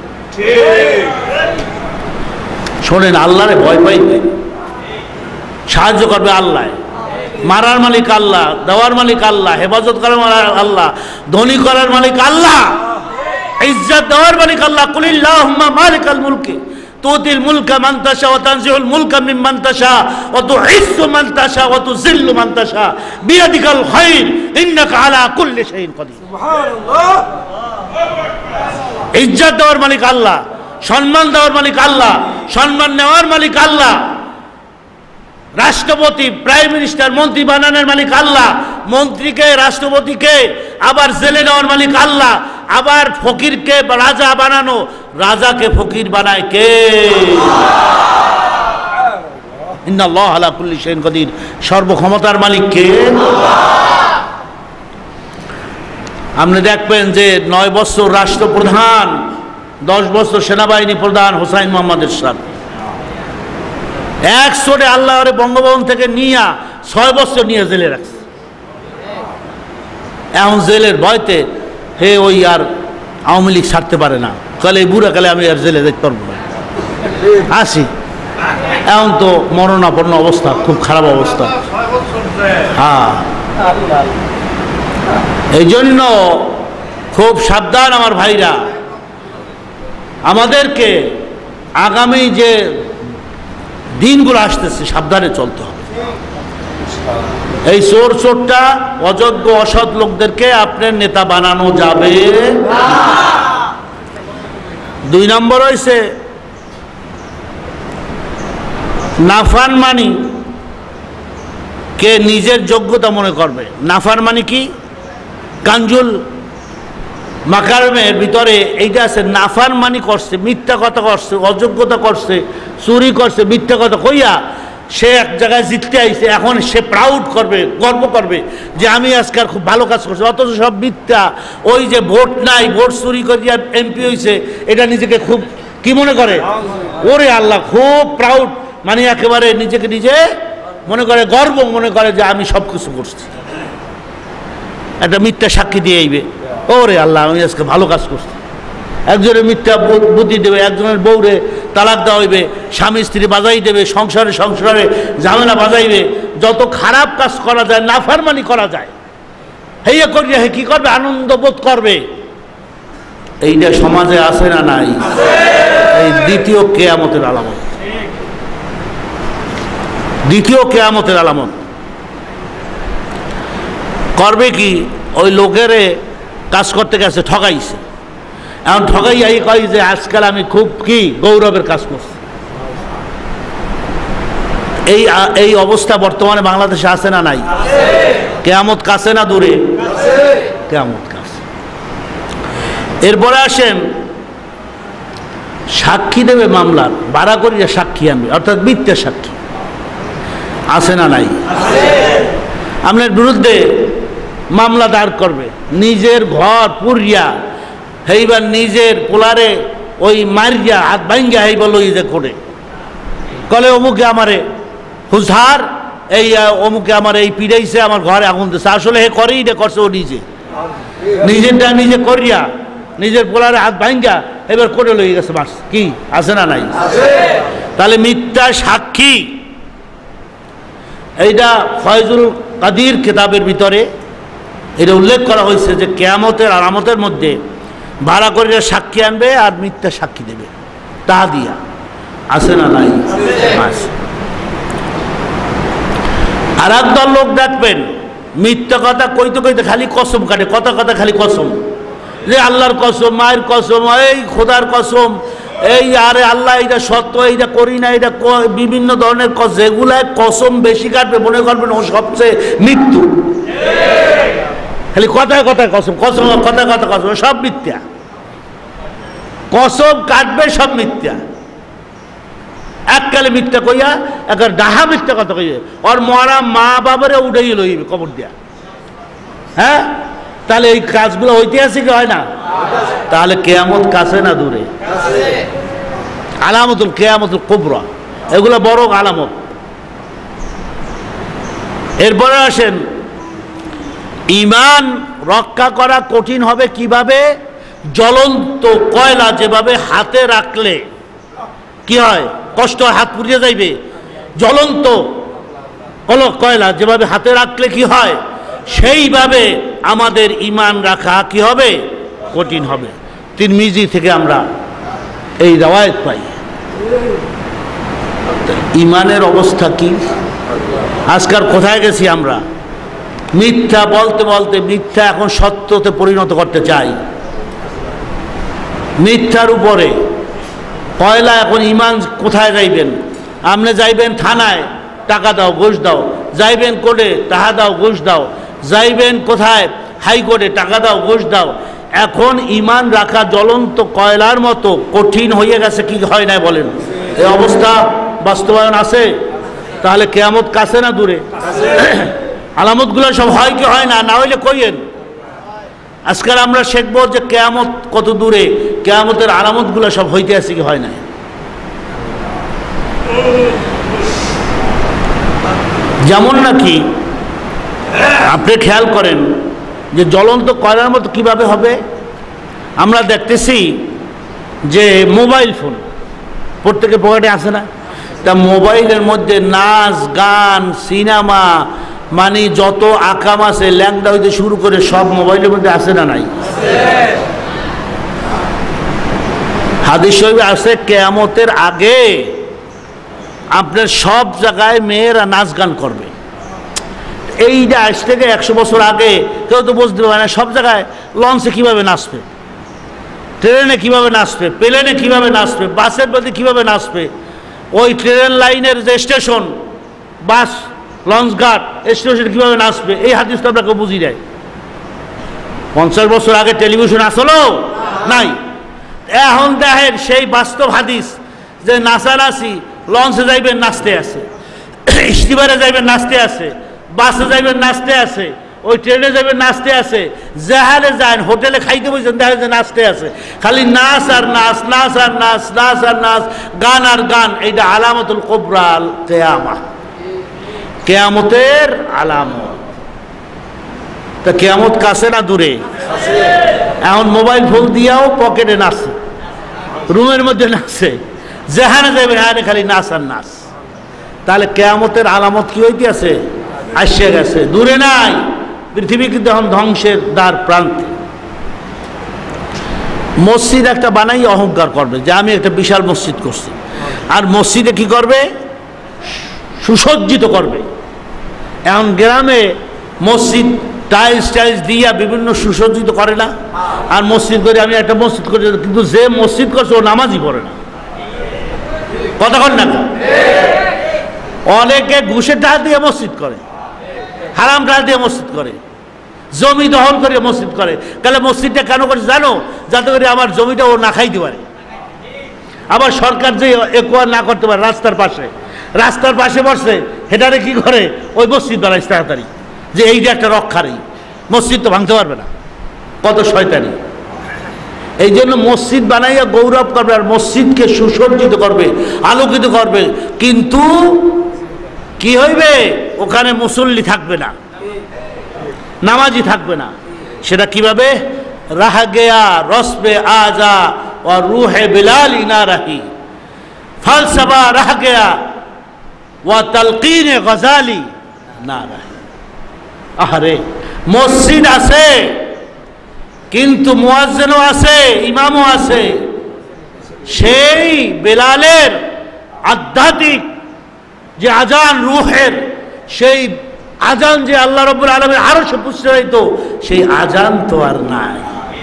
শোনেন, আল্লাহরে ভয় পাইবে, সাহায্য করবে আল্লাহ। মারার মালিক আল্লাহ, দেওয়ার মালিক আল্লাহ, হেফাজত করার মালিক আল্লাহ, ধনী করার মালিক আল্লাহ, ইজ্জত দেওয়ার মালিক আল্লাহ। কুলিল্লাহুম্মা মালিকাল মুলকি তুতিল মুলকা মান তাশা ওয়া তানজিউল মুলকা মিম্মান তাশা ওয়া তুইজ্জু মান তাশা ওয়া তুযিল্লু মান তাশা বিয়াদিকাল খায়র ইন্নাকা আলা কুল্লি শাইইন কাদির। সুবহানাল্লাহ। ইজ্জত দেওয়ার মালিক আল্লাহ, সম্মান দেওয়ার মালিক আল্লাহ, সম্মান নেওয়ার মালিক আল্লাহ। রাষ্ট্রপতি, প্রাইম মিনিস্টার, মন্ত্রী বানানোর মালিক আল্লাহ, মন্ত্রীকে, রাষ্ট্রপতিকে আবার জেলে নেওয়ার মালিক আল্লাহ। আবার ফকিরকে রাজা বানানো, রাজাকে ফকির বানায় কে? ইন্নাল্লাহ আলা কুল্লি শাইইন কাদির। সর্বক্ষমতার মালিক কে? আপনি দেখবেন যে 9 বছর রাষ্ট্রপ্রধান, 10 বছর সেনাবাহিনী প্রধান হোসাইন মোহাম্মদ এরশাদ, 100 আল্লাহরে বঙ্গভবন থেকে নিয়ে 6 বছর নিয়ে জেলে রাখছে। এখন জেলের ভয়তে হে ওই আর আওয়ামী লীগ ছাড়তে পারে না, কালে বুড়া কালে আমি আর জেলে যেতে পারবো না, আসি। এখন তো মরণাপন্ন অবস্থা, খুব খারাপ অবস্থা। হ্যাঁ, এই জন্য খুব সাবধান আমার ভাইরা। আমাদেরকে আগামী যে দিনগুলো আসতেছে সাবধানে চলতে হবে। এই চোরটা, অযোগ্য, অসৎ লোকদেরকে আপনার নেতা বানানো যাবে না। 2 নম্বর হয়েছে নাফরমানি কে নিজের যোগ্যতা মনে করবে। নাফরমানি কি? কাঞ্জুল মাকারমের ভিতরে এইটা আছে, নাফরমানি করছে, মিথ্যা কথা করছে, অযোগ্যতা করছে, চুরি করছে, মিথ্যা কথা কইয়া সে এক জায়গায় জিততে আইছে। এখন সে প্রাউড করবে, গর্ব করবে যে আমি আজকাল খুব ভালো কাজ করছি, অথচ সব মিথ্যা। ওই যে ভোট নাই, ভোট চুরি করিয়া এমপি হয়েছে, এটা নিজেকে খুব কি মনে করে? ওরে আল্লাহ, খুব প্রাউড মানে একেবারে নিজেকে নিজে মনে করে, গর্ব মনে করে যে আমি সব কিছু করছি। একটা মিথ্যা সাক্ষী দিয়ে আইবে, ওরে আল্লাহ আমি আজকে ভালো কাজ করছি। একজনের মিথ্যা বুদ্ধি দেবে, একজনের বউরে তালাক দেওয়া হইবে, স্বামী স্ত্রী বাজাই দেবে, সংসারে সংসারে ঝামেলা বাজাইবে। যত খারাপ কাজ করা যায়, নাফরমানি করা যায়, হেয়া করিয়া হে কি করবে? আনন্দ বোধ করবে। এইটা সমাজে আছে না নাই? এই দ্বিতীয় কিয়ামতের আলামত, দ্বিতীয় কিয়ামতের আলামত। করবে কি? ওই লোকেরে কাজ করতে গেছে, ঠকাইছে। এখন ঠকাই আই কয় যে আজকাল আমি খুব কি গৌরবের কাজ করছি। এই অবস্থা বর্তমানে বাংলাদেশে আছে না নাই? কিয়ামত কাছে না দূরে? কিয়ামত কাছে। এরপরে আসেন, সাক্ষী দেবে মামলার, ভাড়া করিয়া সাক্ষী আনবে, অর্থাৎ মিথ্যা সাক্ষী। আছে না নাই? আপনার বিরুদ্ধে মামলা দাঁড় করবে, নিজের ঘর পুরিয়া হেইবার নিজের পোলারে ওই মারিয়া হাত ভাঙ্গা হেইবার লই যে করে কলে অমুকে আমারে হুজহার এই অমুকে আমার এই পিড়াইছে, আমার ঘরে আগুন দিচ্ছে। আসলে হে করেই রে, করছে ও নিজে, নিজেরটা নিজে করিয়া নিজের পোলারে হাত ভাঙ্গা এবার করে লই গেছে মাস। কি আছে না নাই? তাহলে মিথ্যা সাক্ষী, এইটা ফয়জুল কাদির কিতাবের ভিতরে এটা উল্লেখ করা হয়েছে যে কিয়ামতের আলামতের মধ্যে ভাড়া করে সাক্ষী আনবে আর মিথ্যা সাক্ষী দেবে। তা দিয়া আছে না নাই? আছে। আর একদল লোক দেখবেন মিথ্যা কথা কইতে কইতে খালি কসম কাটে, কথা কথা খালি কসম, যে আল্লাহর কসম, মায়ের কসম, এই খোদার কসম, এই আরে আল্লাহ এইটা সত্য, এইটা করি না, এটা বিভিন্ন ধরনের যেগুলা কসম বেশি কাটবে মনে করবেন ও সবচেয়ে মৃত্যু। খালি কথায় কথায় কসম, কসম কথায় কথা কসম, সব মিথ্যা। কসম কাটবে সব মিথ্যা। এককালে মিথ্যা কইয়া একবার ডাহা মিথ্যা কথা কইবে, ওর মরা মা বাবারে উঠাই লইবে কবর দিয়া। হ্যাঁ, তাহলে এই কাজগুলো ঐতিহাসিক হয় না? তাহলে কিয়ামত কাছে না দূরে? আলামতুল কিয়ামতুল কুবরা, এগুলো বড় আলামত। এরপরে আসেন, ঈমান রক্ষা করা কঠিন হবে কিভাবে? জ্বলন্ত কয়লা যেভাবে হাতে রাখলে কি হয়, কষ্ট, হাত পুড়িয়ে যাইবে। জ্বলন্ত কয়লা যেভাবে হাতে রাখলে কি হয়, সেইভাবে আমাদের ঈমান রাখা কি হবে? কঠিন হবে। তিরমিজি থেকে আমরা এই রওয়ায়াত পাই। ঈমানের অবস্থা কি? আজকাল কোথায় গেছি আমরা? মিথ্যা বলতে বলতে মিথ্যা এখন সত্যতে পরিণত করতে চাই। মিথ্যার উপরে কয়লা। এখন ঈমান কোথায় যাইবেন? আপনি যাইবেন থানায়, টাকা দাও, ঘুষ দাও। যাইবেন কোর্টে, টাকা দাও, ঘুষ দাও। যাইবেন কোথায়? হাইকোর্টে, টাকা দাও, ঘুষ দাও। এখন ঈমান রাখা জ্বলন্ত কয়লার মতো কঠিন হয়ে গেছে, কি হয় না বলেন? এই অবস্থা বাস্তবায়ন আছে? তাহলে কিয়ামত কাছে না দূরে? আলামতগুলো সব হয় কি হয় না? না হইলে কইয়েন। আজকাল আমরা শিখবো যে কিয়ামত কত দূরে, কিয়ামতের আলামতগুলো সব হইতে আছে কি হয় না। যেমন নাকি আপনি খেয়াল করেন যে জ্বলন্ত কয়লার মতো কিভাবে হবে? আমরা দেখতেছি যে মোবাইল ফোন প্রত্যেকের পকেটে আছে না? তা মোবাইলের মধ্যে নাচ, গান, সিনেমা, মানে যত আকাম আছে ল্যাংড়া হইতে শুরু করে সব মোবাইলের মধ্যে আছে না নাই? হাদিস শরীফে আছে কিয়ামতের আগে আপনার সব জায়গায় মেয়েরা নাচ গান করবে। এইটা আজ থেকে 100 বছর আগে কেউ তো বুঝতে পারে না। সব জায়গায় লঞ্চে কিভাবে নাচবে, ট্রেনে কিভাবে নাচবে, প্লেনে কিভাবে নাচবে, বাসের প্রতি কিভাবে নাচবে, ওই ট্রেন লাইনের যে স্টেশন, বাস লঞ্চ ঘাট স্টেশন কিভাবে নাচবে, এই হাদিসটা আমরা কেউ বুঝি নাই। 50 বছর আগে টেলিভিশন আসলো নাই। এখন দেখেন সেই বাস্তব হাদিস যে নাচানাচি, লঞ্চে যাইবেন নাচতে আছে, স্টিমারে যাইবেন নাচতে আছে, বাসে যাইবেন নাচতে আছে, ওই ট্রেনে যাবে নাচতে আছে, যেহালে যায় হোটেলে খাইতে বসেন দেখা যায় নাচতে আছে, খালি নাচ আর নাচ, নাচ আর নাচ, নাচ আর নাচ, গান আর গান। এইটা আলামতুল কুবরা কিয়ামা, কিয়ামতের আলামত। তা কিয়ামত কাছে না দূরে? এখন মোবাইল ফোন দিয়াও পকেটে নাচে, রুমের মধ্যে নাচে, যেখানে যাবে হ্যাঁ খালি নাচ আর নাচ। তাহলে কিয়ামতের আলামত কি হইতে আছে? আসে গেছে, দূরে নাই। পৃথিবী কিন্তু এখন ধ্বংসের দ্বার প্রান্তে। মসজিদ একটা বানাই অহংকার করবে যে আমি একটা বিশাল মসজিদ করছি, আর মসজিদে কি করবে? সুসজ্জিত করবে। এখন গ্রামে মসজিদ টাইলস টাইলস দিয়া বিভিন্ন সুসজ্জিত করে না, আর মসজিদ করে আমি একটা মসজিদ করি, কিন্তু যে মসজিদ করছে ও নামাজই পড়ে না। কথা কন না? অনেকে ঘুষের টাকা দিয়ে মসজিদ করে, হারাম টাকা দিয়ে মসজিদ করে, জমি দখল করে মসজিদ করে। তাহলে মসজিদটা কেন করে জানো? যাতে করে আমার জমিটা ও না খাইতে পারে। আবার সরকার যে একোয়ার না করতে পারে, রাস্তার পাশে বসছে, হেটারে কি করে? ওই মসজিদ বানাইছে তাড়াতাড়ি, যে এইটা একটা রক্ষারই, মসজিদ তো ভাঙতে পারবে না। কত শয়তানি! এই জন্য মসজিদ বানাইয়া গৌরব করবে, আর মসজিদকে সুসজ্জিত করবে, আলোকিত করবে, কিন্তু কি হইবে? ওখানে মুসল্লি থাকবে না, নামাজি থাকবে না। সেটা কিভাবে? রাহ গেয়া রসবে আজা ও রুহে বিলাল ইনা রাহি, ফালসাফা রাহ গেয়া ও তালকিনে গজালি না রাহি। আরে মসজিদ আছে, কিন্তু মুয়াজ্জিনও আছে, ইমামও আছে। সেই বেলালের আধ্যাত্মিক যে আজান, রুহের সেই আজান, যে আল্লাহ রাব্বুল আলামিন আরো সে পুষতে হইতো, সেই আজান তো আর নাই।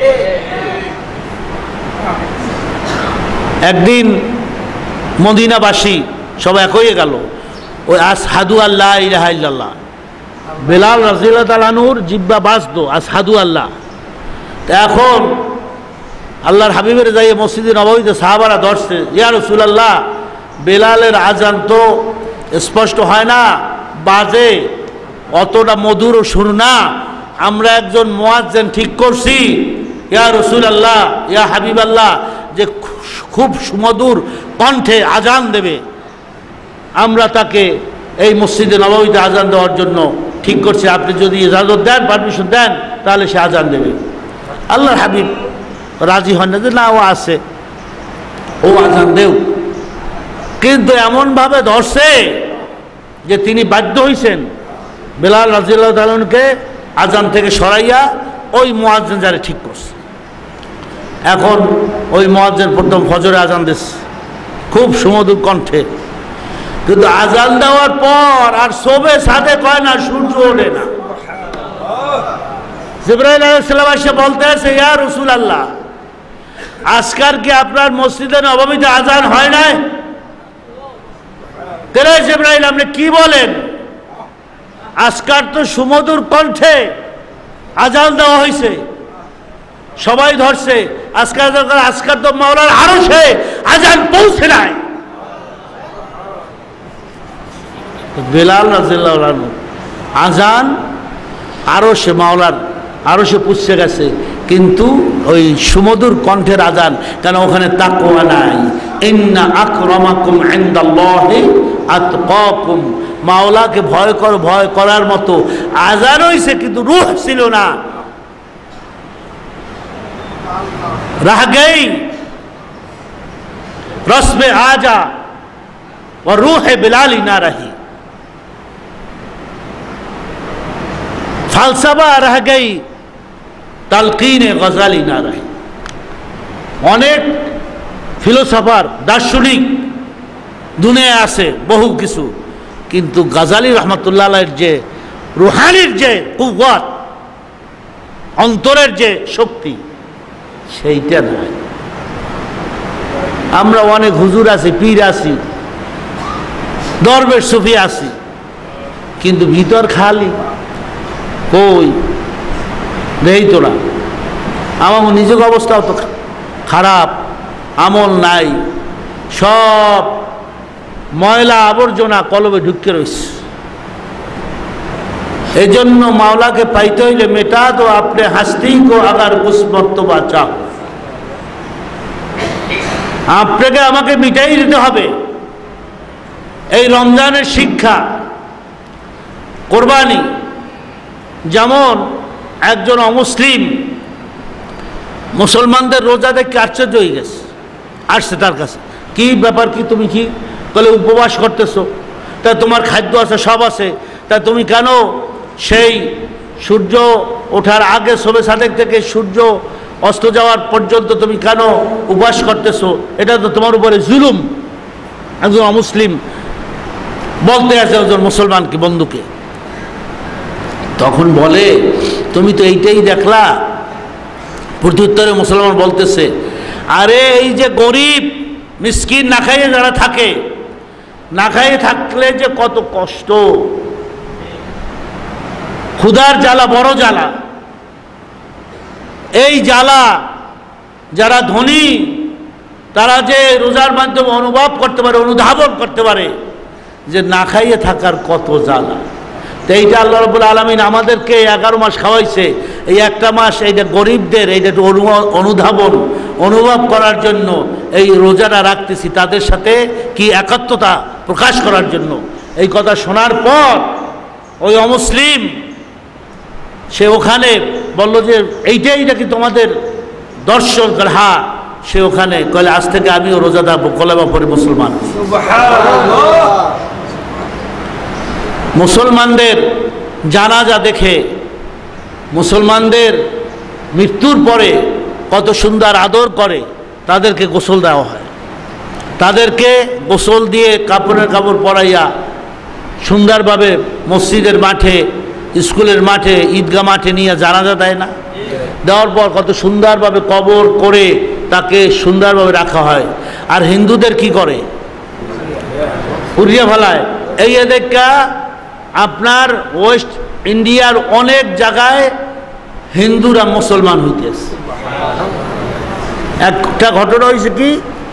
একদিন মদিনাবাসী সব এক হয়ে গেল, ওই আশহাদু আল্লাহ ইলাহা ইল্লাল্লাহ, বেলাল রাদিয়াল্লাহু তাআলা আনহুর জিহ্বা বাজতো আশহাদু আল্লাহ। এখন আল্লাহর হাবিবের যাই মসজিদে নববীতে সাহাবারা ধরছে, ইয়া রাসূলুল্লাহ, বেলালের আজান তো স্পষ্ট হয় না, বাজে, অতটা মধুর সুর না। আমরা একজন মুয়াজ্জিন ঠিক করছি, ইয়া রাসূলুল্লাহ, ইয়া হাবিবাল্লাহ, যে খুব সুমধুর কণ্ঠে আজান দেবে। আমরা তাকে এই মসজিদে নববীতে আজান দেওয়ার জন্য ঠিক করছি, আপনি যদি ইজাজত দেন, পারমিশন দেন, তাহলে সে আজান দেবে। আল্লাহর হাবিব রাজি হন না, যে না, ও আছে, ও আজান দেও। কিন্তু এমনভাবে ধরছে যে তিনি বাধ্য হয়েছেন বেলাল রাদিয়াল্লাহু তাআলা আনহুকে আজান থেকে সরাইয়া ওই মুয়াজ্জিন যারে ঠিক করছে। এখন ওই মুয়াজ্জিন প্রথম ফজরে আজান দিচ্ছে খুব সুমধুর কণ্ঠে, কিন্তু আজান দেওয়ার পর আর শোবে সাথে কয় না, সূর্য ওঠে না। জিবরাইল আলাইহিস সালাম এসে বলতে আছে, ইয়া রাসূলুল্লাহ, আজকাল কি আপনার মসজিদে নববীতে আজান হয় নাই? তেরে জিবরাইল, আপনি কি বলেন? আজকাল তো সুমধুর কণ্ঠে আজান দেওয়া হয়েছে, সবাই ধরছে। আজকাল তো মাওলার আরশে আজান পৌঁছে নাই। বেলাল রাদিয়াল্লাহু আনহু আজান আরশে, মাওলার আরশে পৌঁছে গেছে, কিন্তু ওই সুমধুর কণ্ঠের আজান, কেন ওখানে তাকওয়া নাই। ইন্না আকরামাকুম ইনদাল্লাহি আতকাকুম, মাওলাকে ভয় করার মতো আজান হইছে, কিন্তু রূহ ছিল না। রাহ গই রসবে আজা ও রূহে বিলালি না রহি, ফালসাফা রাহ গই তালকিনে গজালি না রহি। অনেক ফিলোসফার, দার্শনিক দুনিয়া আছে, বহু কিছু, কিন্তু গাজালি রহমতুল্লাহ আলাইহির যে রুহানির যে কুওয়াত, অন্তরের যে শক্তি, সেইটা নাই। আমরা অনেক হুজুর আছি, পীর আছি, দরবেশ সুফি আছি, কিন্তু ভিতর খালি। কই নেই তো না। আমার নিজের অবস্থাও তো খারাপ, আমল নাই, সব ময়লা আবর্জনা কলবে ঢুকে রয়েছে। এই জন্য মাওলাকে পাইতে হইলে মেটা তো আপনি হাস্তি কো আগার উস মর্তবা চাও, আপনাকে আমাকে মিটাই দিতে হবে। এই রমজানের শিক্ষা, কোরবানি, যেমন একজন অমুসলিম মুসলমানদের রোজা দেখে আশ্চর্য হয়ে গেছে, আসছে তার কাছে, কি ব্যাপার, কি তুমি কি বলে উপবাস করতেছো, তা তোমার খাদ্য আছে, সব আছে, তা তুমি কেন সেই সূর্য ওঠার আগে শবে সাদেক থেকে সূর্য অস্ত যাওয়ার পর্যন্ত তুমি কেন উপবাস করতেছো, এটা তো তোমার উপরে জুলুম। একজন অমুসলিম বলতে আছে একজন মুসলমানকে, বন্ধুকে, তখন বলে তুমি তো এইটাই দেখলা। প্রত্যুত্তরে মুসলমান বলতেছে, আরে এই যে গরিব মিসকিন না খাইয়ে যারা থাকে, না খাইয়ে থাকলে যে কত কষ্ট, ক্ষুধার জ্বালা বড় জ্বালা, এই জ্বালা যারা ধনী তারা যে রোজার মাধ্যমে অনুভব করতে পারে, অনুধাবন করতে পারে যে না খাইয়ে থাকার কত জ্বালা। তো এইটা আল্লাহ রাব্বুল আলামিন আমাদেরকে 11 মাস খাওয়াইছে, এই একটা মাস এইটা গরিবদের এইটা অনুধাবন অনুভব করার জন্য এই রোজাটা রাখতেছি, তাদের সাথে কি একাত্মতা প্রকাশ করার জন্য। এই কথা শোনার পর ওই অমুসলিম সে ওখানে বলল যে এইটাই নাকি তোমাদের দর্শন, হ্যাঁ। সে ওখানে কলে আজ থেকে আমিও রোজা থাকবো, কলেমা পড়ে মুসলমান। মুসলমানদের জানাজা দেখে, মুসলমানদের মৃত্যুর পরে কত সুন্দর আদর করে, তাদেরকে গোসল দেওয়া হয়, তাদেরকে গোসল দিয়ে কাপড়ের কাপড় পরাইয়া সুন্দরভাবে মসজিদের মাঠে, স্কুলের মাঠে, ঈদগাহ মাঠে নিয়ে জানাজা দেয় না? দেওয়ার পর কত সুন্দরভাবে কবর করে তাকে সুন্দরভাবে রাখা হয়। আর হিন্দুদের কি করে? পুড়িয়ে ফেলায়। এই এদিকটা আপনার ওয়েস্ট ইন্ডিয়ার অনেক জায়গায় হিন্দুরা মুসলমান হইতেছে। একটা ঘটনা হয়েছে কি,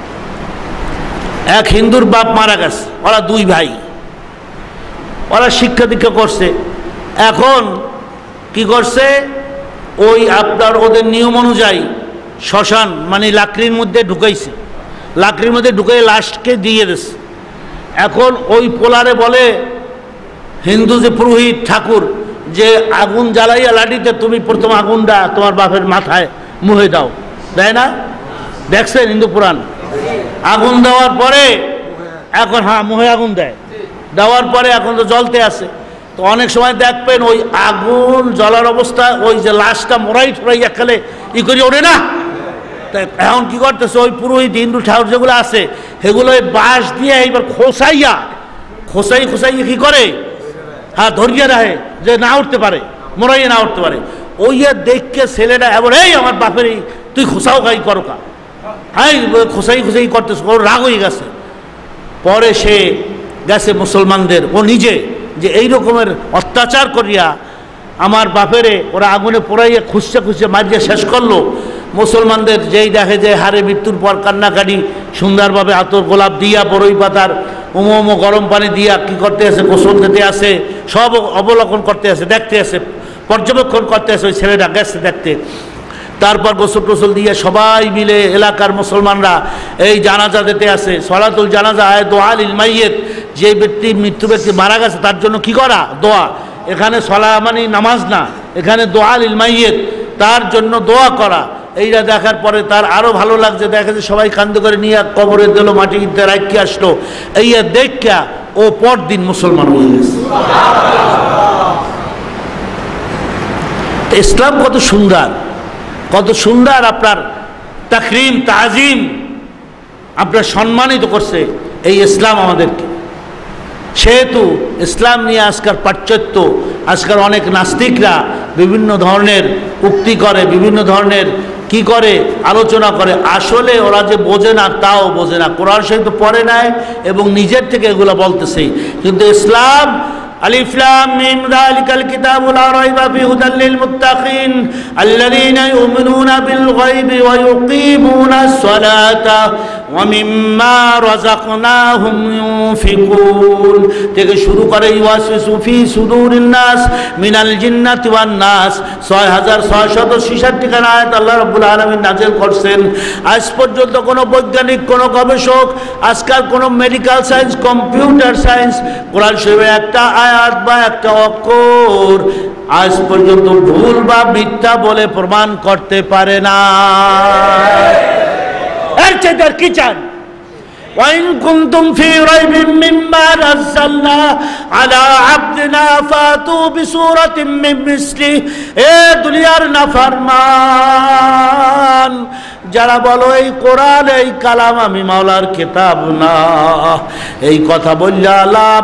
এক হিন্দুর বাপ মারা গেছে, ওরা 2 ভাই, ওরা শিক্ষা দীক্ষা করছে। এখন কি করছে, ওই আপনার ওদের নিয়ম অনুযায়ী শ্মশান মানে লাকড়ির মধ্যে ঢুকাইছে, লাকড়ির মধ্যে ঢুকাই লাশকে দিয়ে দিচ্ছে। এখন ওই পোলারে বলে হিন্দু যে পুরোহিত ঠাকুর যে আগুন জ্বালাইয়া লাঠিতে তুমি প্রথম আগুনটা তোমার বাপের মাথায় মুহে দাও, দেয় না? দেখছেন হিন্দু পুরাণ? আগুন দেওয়ার পরে এখন, হ্যাঁ, মুহে আগুন দেয়, দেওয়ার পরে এখন তো জ্বলতে আছে। তো অনেক সময় দেখবেন ওই আগুন জ্বলার অবস্থায় ওই যে লাশটা মোড়াই ঠোড়াই একালে ই করি ওঠে না। তাই এখন কি করতেছে, ওই পুরোহিত হিন্দু ঠাকুর যেগুলো আছে সেগুলো বাঁশ দিয়ে এইবার খোসাইয়া কি করে, হ্যাঁ, ধরিয়ে রাখে যে না উঠতে পারে, মোড়াইয়ে না উঠতে পারে। ওই দেখকে ছেলেটা এবার, এই আমার বাপের তুই খোসাও খাই করো কা, হ্যাঁ, খোসাই করতেছে, ওর রাগ হয়ে গেছে। পরে সে গেছে মুসলমানদের, ও নিজে যে এই রকমের অত্যাচার করিয়া আমার বাপেরে ওরা আগুনে পোড়াইয়া খুঁজছে মারিয়া শেষ করলো। মুসলমানদের যেই দেখে যে হারে মৃত্যুর পর কান্নাকাটি, সুন্দরভাবে আতর গোলাপ দিয়া, বড়ই পাতার উমো গরম পানি দিয়া কি করতে আছে, গোসল দিতে আছে, সব অবলোকন করতে আছে, দেখতে আছে, পর্যবেক্ষণ করতে আছে। ওই ছেলেটা গেছে দেখতে। তারপর গোসল টোসল দিয়ে সবাই মিলে এলাকার মুসলমানরা এই জানাজা দিতে আসে। সলাতুল জানাজা আয় দোয়া লিল মাইয়িত, যে মৃত্যু ব্যক্তি মারা গেছে তার জন্য কি করা, দোয়া। এখানে সলা মানে নামাজ না, এখানে দোয়া লিল মাইয়িত, তার জন্য দোয়া করা। এইটা দেখার পরে তার আরো ভালো লাগছে, দেখা যায় সবাই কান্দ করে নিয়ে কবরে দিল, মাটিতে রাখি আসলো। এই দেখা ও পরদিন মুসলমান হয়ে গেছে। ইসলাম কত সুন্দর, কত সুন্দর আপনার তাকরিম তাজিম আপনার সম্মানিত করছে এই ইসলাম আমাদেরকে। সেহেতু ইসলাম নিয়ে আজকাল পাশ্চাত্য, আজকাল অনেক নাস্তিকরা বিভিন্ন ধরনের উক্তি করে, বিভিন্ন ধরনের কি করে আলোচনা করে। আসলে ওরা যে বোঝে না তাও বোঝে না, কোরআন শরীফ তো পড়ে নাই এবং নিজের থেকে এগুলো বলতেছে। কিন্তু ইসলাম আলিফ লাম মিম যালিকাল কিতাবু লা রাইবা ফিহি হুদাল লিল মুত্তাকিন আল্লাযীনা ইউমিনুনা বিল গায়বি ওয়া ইউকিমুনাস সালাতা ومما رزقناهم ينفقون থেকে শুরু করে ইউয়াসিসু ফি সুদুরিন নাস মিনাল জিন্নাতি ওয়ান নাস 6666 টাকা আয়াত আল্লাহ রাব্বুল আলামিন নাযিল করছেন। আজ পর্যন্ত কোনো বৈজ্ঞানিক, কোনো গবেষক, আজকাল কোনো মেডিকেল সায়েন্স, কম্পিউটার সায়েন্স কোরআন শরীফের একটা আয়াত বা একটা অক্ষর আজ পর্যন্ত ভুল বা মিথ্যা বলে প্রমাণ করতে পারে না। এর চেয়ে কি চান? وإن كنتم في ريب مما نزلنا على عبدنا فاتوا بسورة من مثله এ দুনিয়ার নাফরমান যারা বলো এই কোরআন, এই কালাম আমি মাওলার কিতাব না, এই কথা বললে লাভ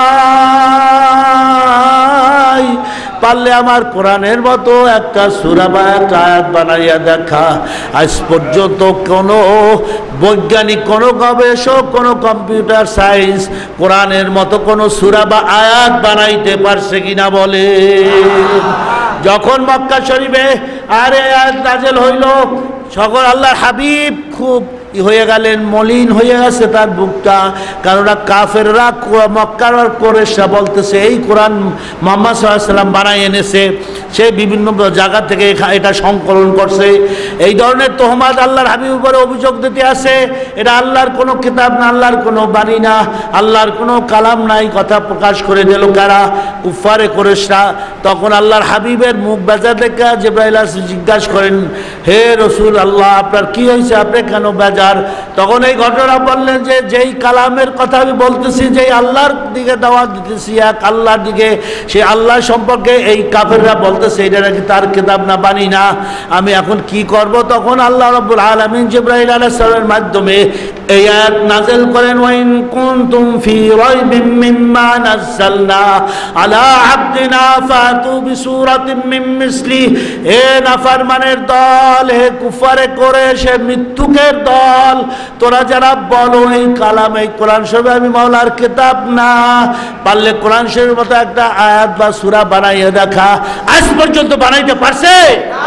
নাই। পারলে আমার কোরআনের মতো একটা সূরা বা একটা আয়াত বানাইয়া দেখা। আজ পর্যন্ত কোনো বৈজ্ঞানিক, কোনো গবেষক, কোনো কম্পিউটার সায়েন্স কোরআনের মতো কোনো সূরা বা আয়াত বানাইতে পারছে কিনা বলে? যখন মক্কা শরীফে আরে আয়াত নাযিল হইল, সকল আল্লাহর হাবিব খুব হয়ে গেলেন, মলিন হয়ে গেছে তার বুকটা। কারণ কাফেররা মক্কার আর কুরাইশরা বলতেছে এই কোরআন মুহাম্মদ সাল্লাল্লাহু আলাইহি ওয়াসাল্লাম বানাই এনেছে, সে বিভিন্ন জায়গা থেকে এটা সংকলন করছে, এই ধরনের তোহমাত আল্লাহর হাবিবের উপরে অভিযোগ দিতে আছে। এটা আল্লাহর কোনো কিতাব না, আল্লাহর কোনো বাণী না, আল্লাহর কোনো কালাম নাই। কথা প্রকাশ করে দিল কারা? কুফারে কুরাইশরা। তখন আল্লাহর হাবিবের মুখ বেজা দেখে জিবরাইল জিজ্ঞাসা করেন, হে রাসূল আল্লাহ, আপনার কি হয়েছে, আপনি কেন বেজার? তখন এই ঘটনা বললেন যে যেই কালামের কথা আমি বলতেছি, যেই আল্লাহর দিকে দাওয়াত দিতেছি, এক আল্লাহর দিকে, সেই আল্লাহ সম্পর্কে এই কাফেররা বলতেছে এটা নাকি তার কিতাব না, বাণী না, আমি এখন কি করব? তখন আল্লাহ রাব্বুল আলামিন জিবরাইল আলাইহিস সালামের মাধ্যমে এই আয়াত নাযিল করেন, ওয়াইন কুনতুম ফি রাইবিম মিম্মা নাযালনা আলা আবদিনা ফাতু বিসূরাতিন মিন মিসলি। হে নাফরমানের দল, হে কুফারে কুরাইশ, হে মৃত্যুকের দল, তোরা যারা বলো এই কালাম, এই কোরআন শরীফ আমি মাওলার কিতাব না, পারলে কোরআন শরীফের মতো একটা আয়াত বা সূরা বানাইয়া দেখা। আজ পর্যন্ত বানাইতে পারছে না।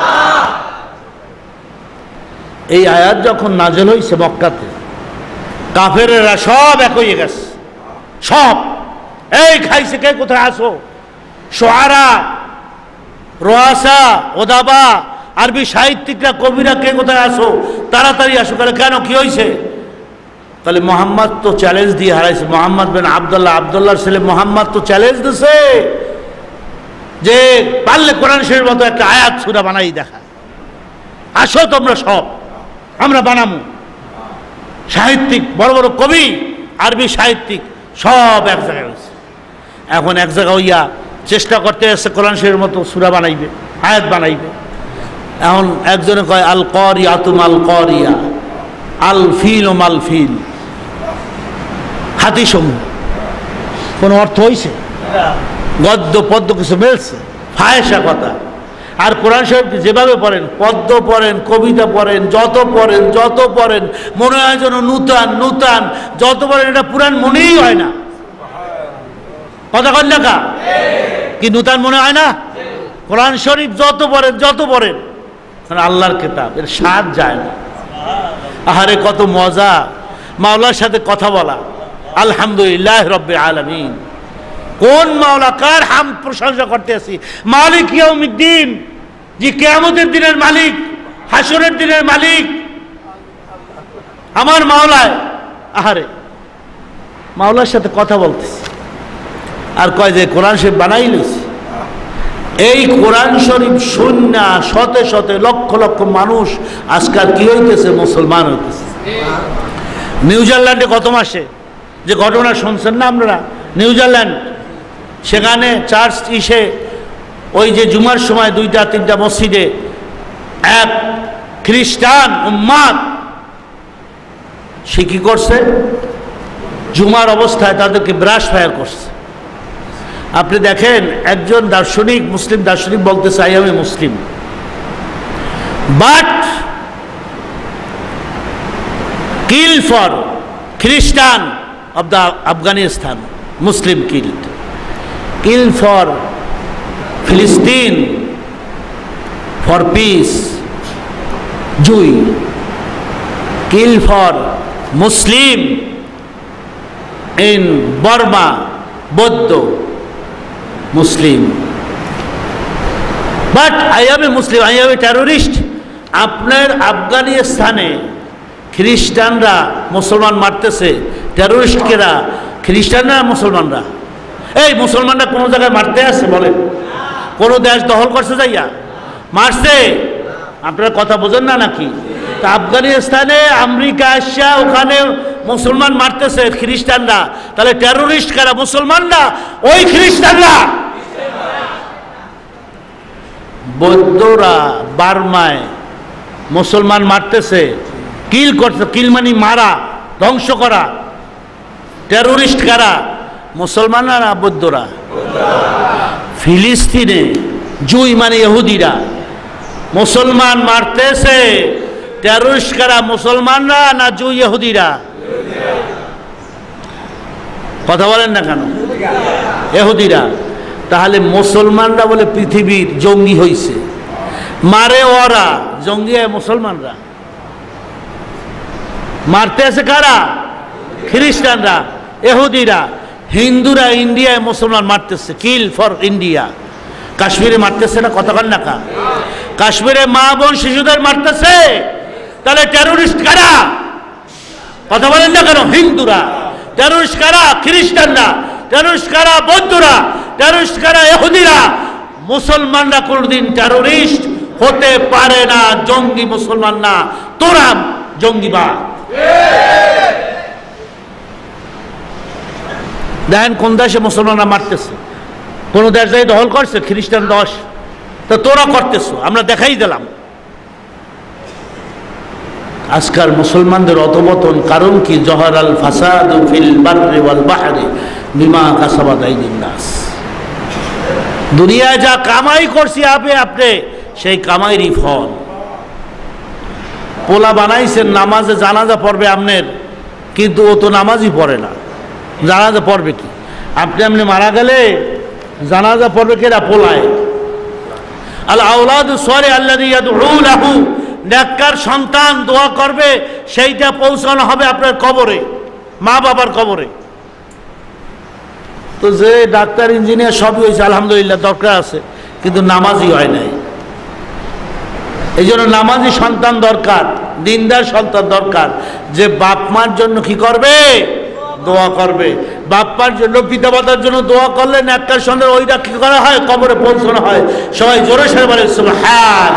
এই আয়াত যখন নাযিল হইছে মক্কাতে, কাফেরেরা সব এক হয়ে গেছে, সব এই খাইছে কে, কোথায় আসো? শুআরা, রুয়াসা, ওদাবা, আরবি সাহিত্যিকরা, কবিরা, কে কোথায় আসো, তাড়াতাড়ি আসো। কেন, কি হয়েছে? তাহলে মোহাম্মদ তো চ্যালেঞ্জ দিয়ে হারাইছে। মোহাম্মদ বিন আব্দুল্লাহ, আব্দুল্লাহর ছেলে মোহাম্মদ তো চ্যালেঞ্জ দিছে যে পারলে কোরআন শরীফের মতো একটা আয়াত সূরা বানাই দেখা। আসো তোমরা সব, আমরা বানাবো। সাহিত্যিক, বড় বড় কবি, আরবি সাহিত্যিক সব এক জায়গায় হয়েছে। এখন এক জায়গায় হইয়া চেষ্টা করতে আসছে কোরআন শরীফের মতো সূরা বানাইবে, আয়াত বানাইবে। এখন একজনে কয় আল করিয়া তুমাল করিয়া, আল ফিল ও মাল ফিল, হাতি সমূহ। কোনো অর্থ হয়েছে? গদ্য পদ্য কিছু মিলছে? ফায়সা কথা। আর কোরআন শরীফ যেভাবে পড়েন, পদ্য পড়েন, কবিতা পড়েন, যত পড়েন মনে হয় যেন নূতন নূতন, যত পড়েন এটা পুরান মনেই হয় না। কথা কন লেখা কি নূতন মনে হয় না? কোরআন শরীফ যত পড়েন আল্লাহর কিতাব, এর স্বাদ যায় না। আহারে কত মজা মাওলার সাথে কথা বলা। আলহামদুলিল্লাহ রাব্বিল আলামিন। কোন মাওলা, কার হামদ প্রশংসা করতে আছি? মালিক ইয়াউমিদ্দিন, যে কিয়ামতের দিনের মালিক, হাসরের দিনের মালিক আমার মাওলায়। আহারে মাওলার সাথে কথা বলতেছি আর কয় যে কোরআন শরীফ বানাই লইছি। এই কোরআন শরীফ শূন্য শতে শতে লক্ষ লক্ষ মানুষ আজকাল কি হইতেছে? মুসলমান হইতেছে। নিউজিল্যান্ডে গত মাসে যে ঘটনা শুনছেন না আপনারা, নিউজিল্যান্ড, সেখানে চার্চ ইসে ওই যে জুমার সময় 2-3টা মসজিদে এক খ্রিস্টান উম্মাদ সে কি করছে? জুমার অবস্থায় তাদেরকে ব্রাশ ফায়ার করছে। আপনি দেখেন, একজন দার্শনিক, মুসলিম দার্শনিক বলতে চাই আমি মুসলিম, বাট কিল ফর খ্রিস্টান of the Afghanistan, Muslim kill for Palestine, for peace, Jew, kill for Muslim in Burma, Buddha Muslim. But I am a Muslim, I am a terrorist. আপনার আফগানিস্তানে খ্রিস্টানরা মুসলমান মারতেছে, টেরোরিস্টকেরা খ্রিস্টানরা মুসলমানরা? এই মুসলমানরা কোনো জায়গায় মারতে আসছে বলেন? কোনো দেশ দখল করছে যাইয়া মারছে? আপনারা কথা বোঝেন না নাকি? তা আফগানিস্তানে আমেরিকা আসা ওখানে মুসলমান মারতেছে খ্রিস্টানরা, তাহলে টেরোরিস্ট কারা? মুসলমানরা, ওই খ্রিস্টানরা। বৌদ্ধরা বার্মায় মুসলমান মারতেছে, কিল করছে, কিল মানে মারা, ধ্বংস করা। টেরোরিস্ট কারা? মুসলমানরা না বৌদ্ধরা? ফিলিস্তিনে জুই মানে ইহুদিরা মুসলমান মারতেছে, টেরোরিস্ট কারা? মুসলমানরা না জুই ইহুদিরা? কথা বলেন না কেন? ইহুদিরা। তাহলে মুসলমানরা বলে পৃথিবীর জঙ্গি হইছে, মারে ওরা, জঙ্গি হয় মুসলমানরা। মারতে আছে কারা? খ্রিস্টানরা, ইহুদিরা। হিন্দুরা ইন্ডিয়ায় মুসলমান মারতেছে, কিল ফর ইন্ডিয়া। কাশ্মীরে মারতেছে না? কথা বলেন না কা? কাশ্মীরে মা বোন শিশুদের মারতেছে, তাহলে টেরোরিস্ট কারা? কথা বলেন না কেন? হিন্দুরা। টেরোরিস্ট কারা? খ্রিস্টানরা। টেরোরিস্ট কারা? বৌদ্ধরা। টেরোরিস্ট কারা? ইহুদিরা। মুসলমানরা কোনদিন টেরোরিস্ট হতে পারে না, জঙ্গি মুসলমান না। তোরা জঙ্গিবাদ। দেখেন কোন দেশে মুসলমানরা মারতেছে, কোন দেশ যাই দখল করছে খ্রিস্টান দশ, তা তোরা করতেছো, আমরা দেখাই দিলাম। আজকাল মুসলমানদের অধপতন কারণ কি? জহরাল ফাসাদু ফিল বাররি ওয়াল বাহরি বিমা কাসাবাত আইদিন নাস। দুনিয়ায় যা কামাই করছি আপনি সেই কামাইরই ফল। পোলা বানাইছেন নামাজে জানাজা পড়বে আপনার, কিন্তু ও তো নামাজই পড়ে না, জানাজা পড়বে কি? আপনি মারা গেলে জানাজা পড়বে কেরা? পোলায়। আল আওলাদু সালিহ আল্লাযী ইয়াদউ লাহু, নেককার সন্তান দোয়া করবে, সেইটা পৌঁছানো হবে আপনার কবরে, মা বাবার কবরে। তো যে ডাক্তার ইঞ্জিনিয়ার সবই হয়েছে আলহামদুলিল্লাহ, দরকার আছে, কিন্তু নামাজই হয় নাই। এই জন্য নামাজি সন্তান দরকার, দিনদার সন্তান দরকার, যে বাপ মার জন্য কি করবে? দোয়া করবে। বাপ মার জন্য, পিতা মাতার জন্য দোয়া করলে নেককার সন্তান ওইটা কি করা হয়? কবরে পৌঁছানো হয়। সবাই জোরে সরে বলে সুবহান।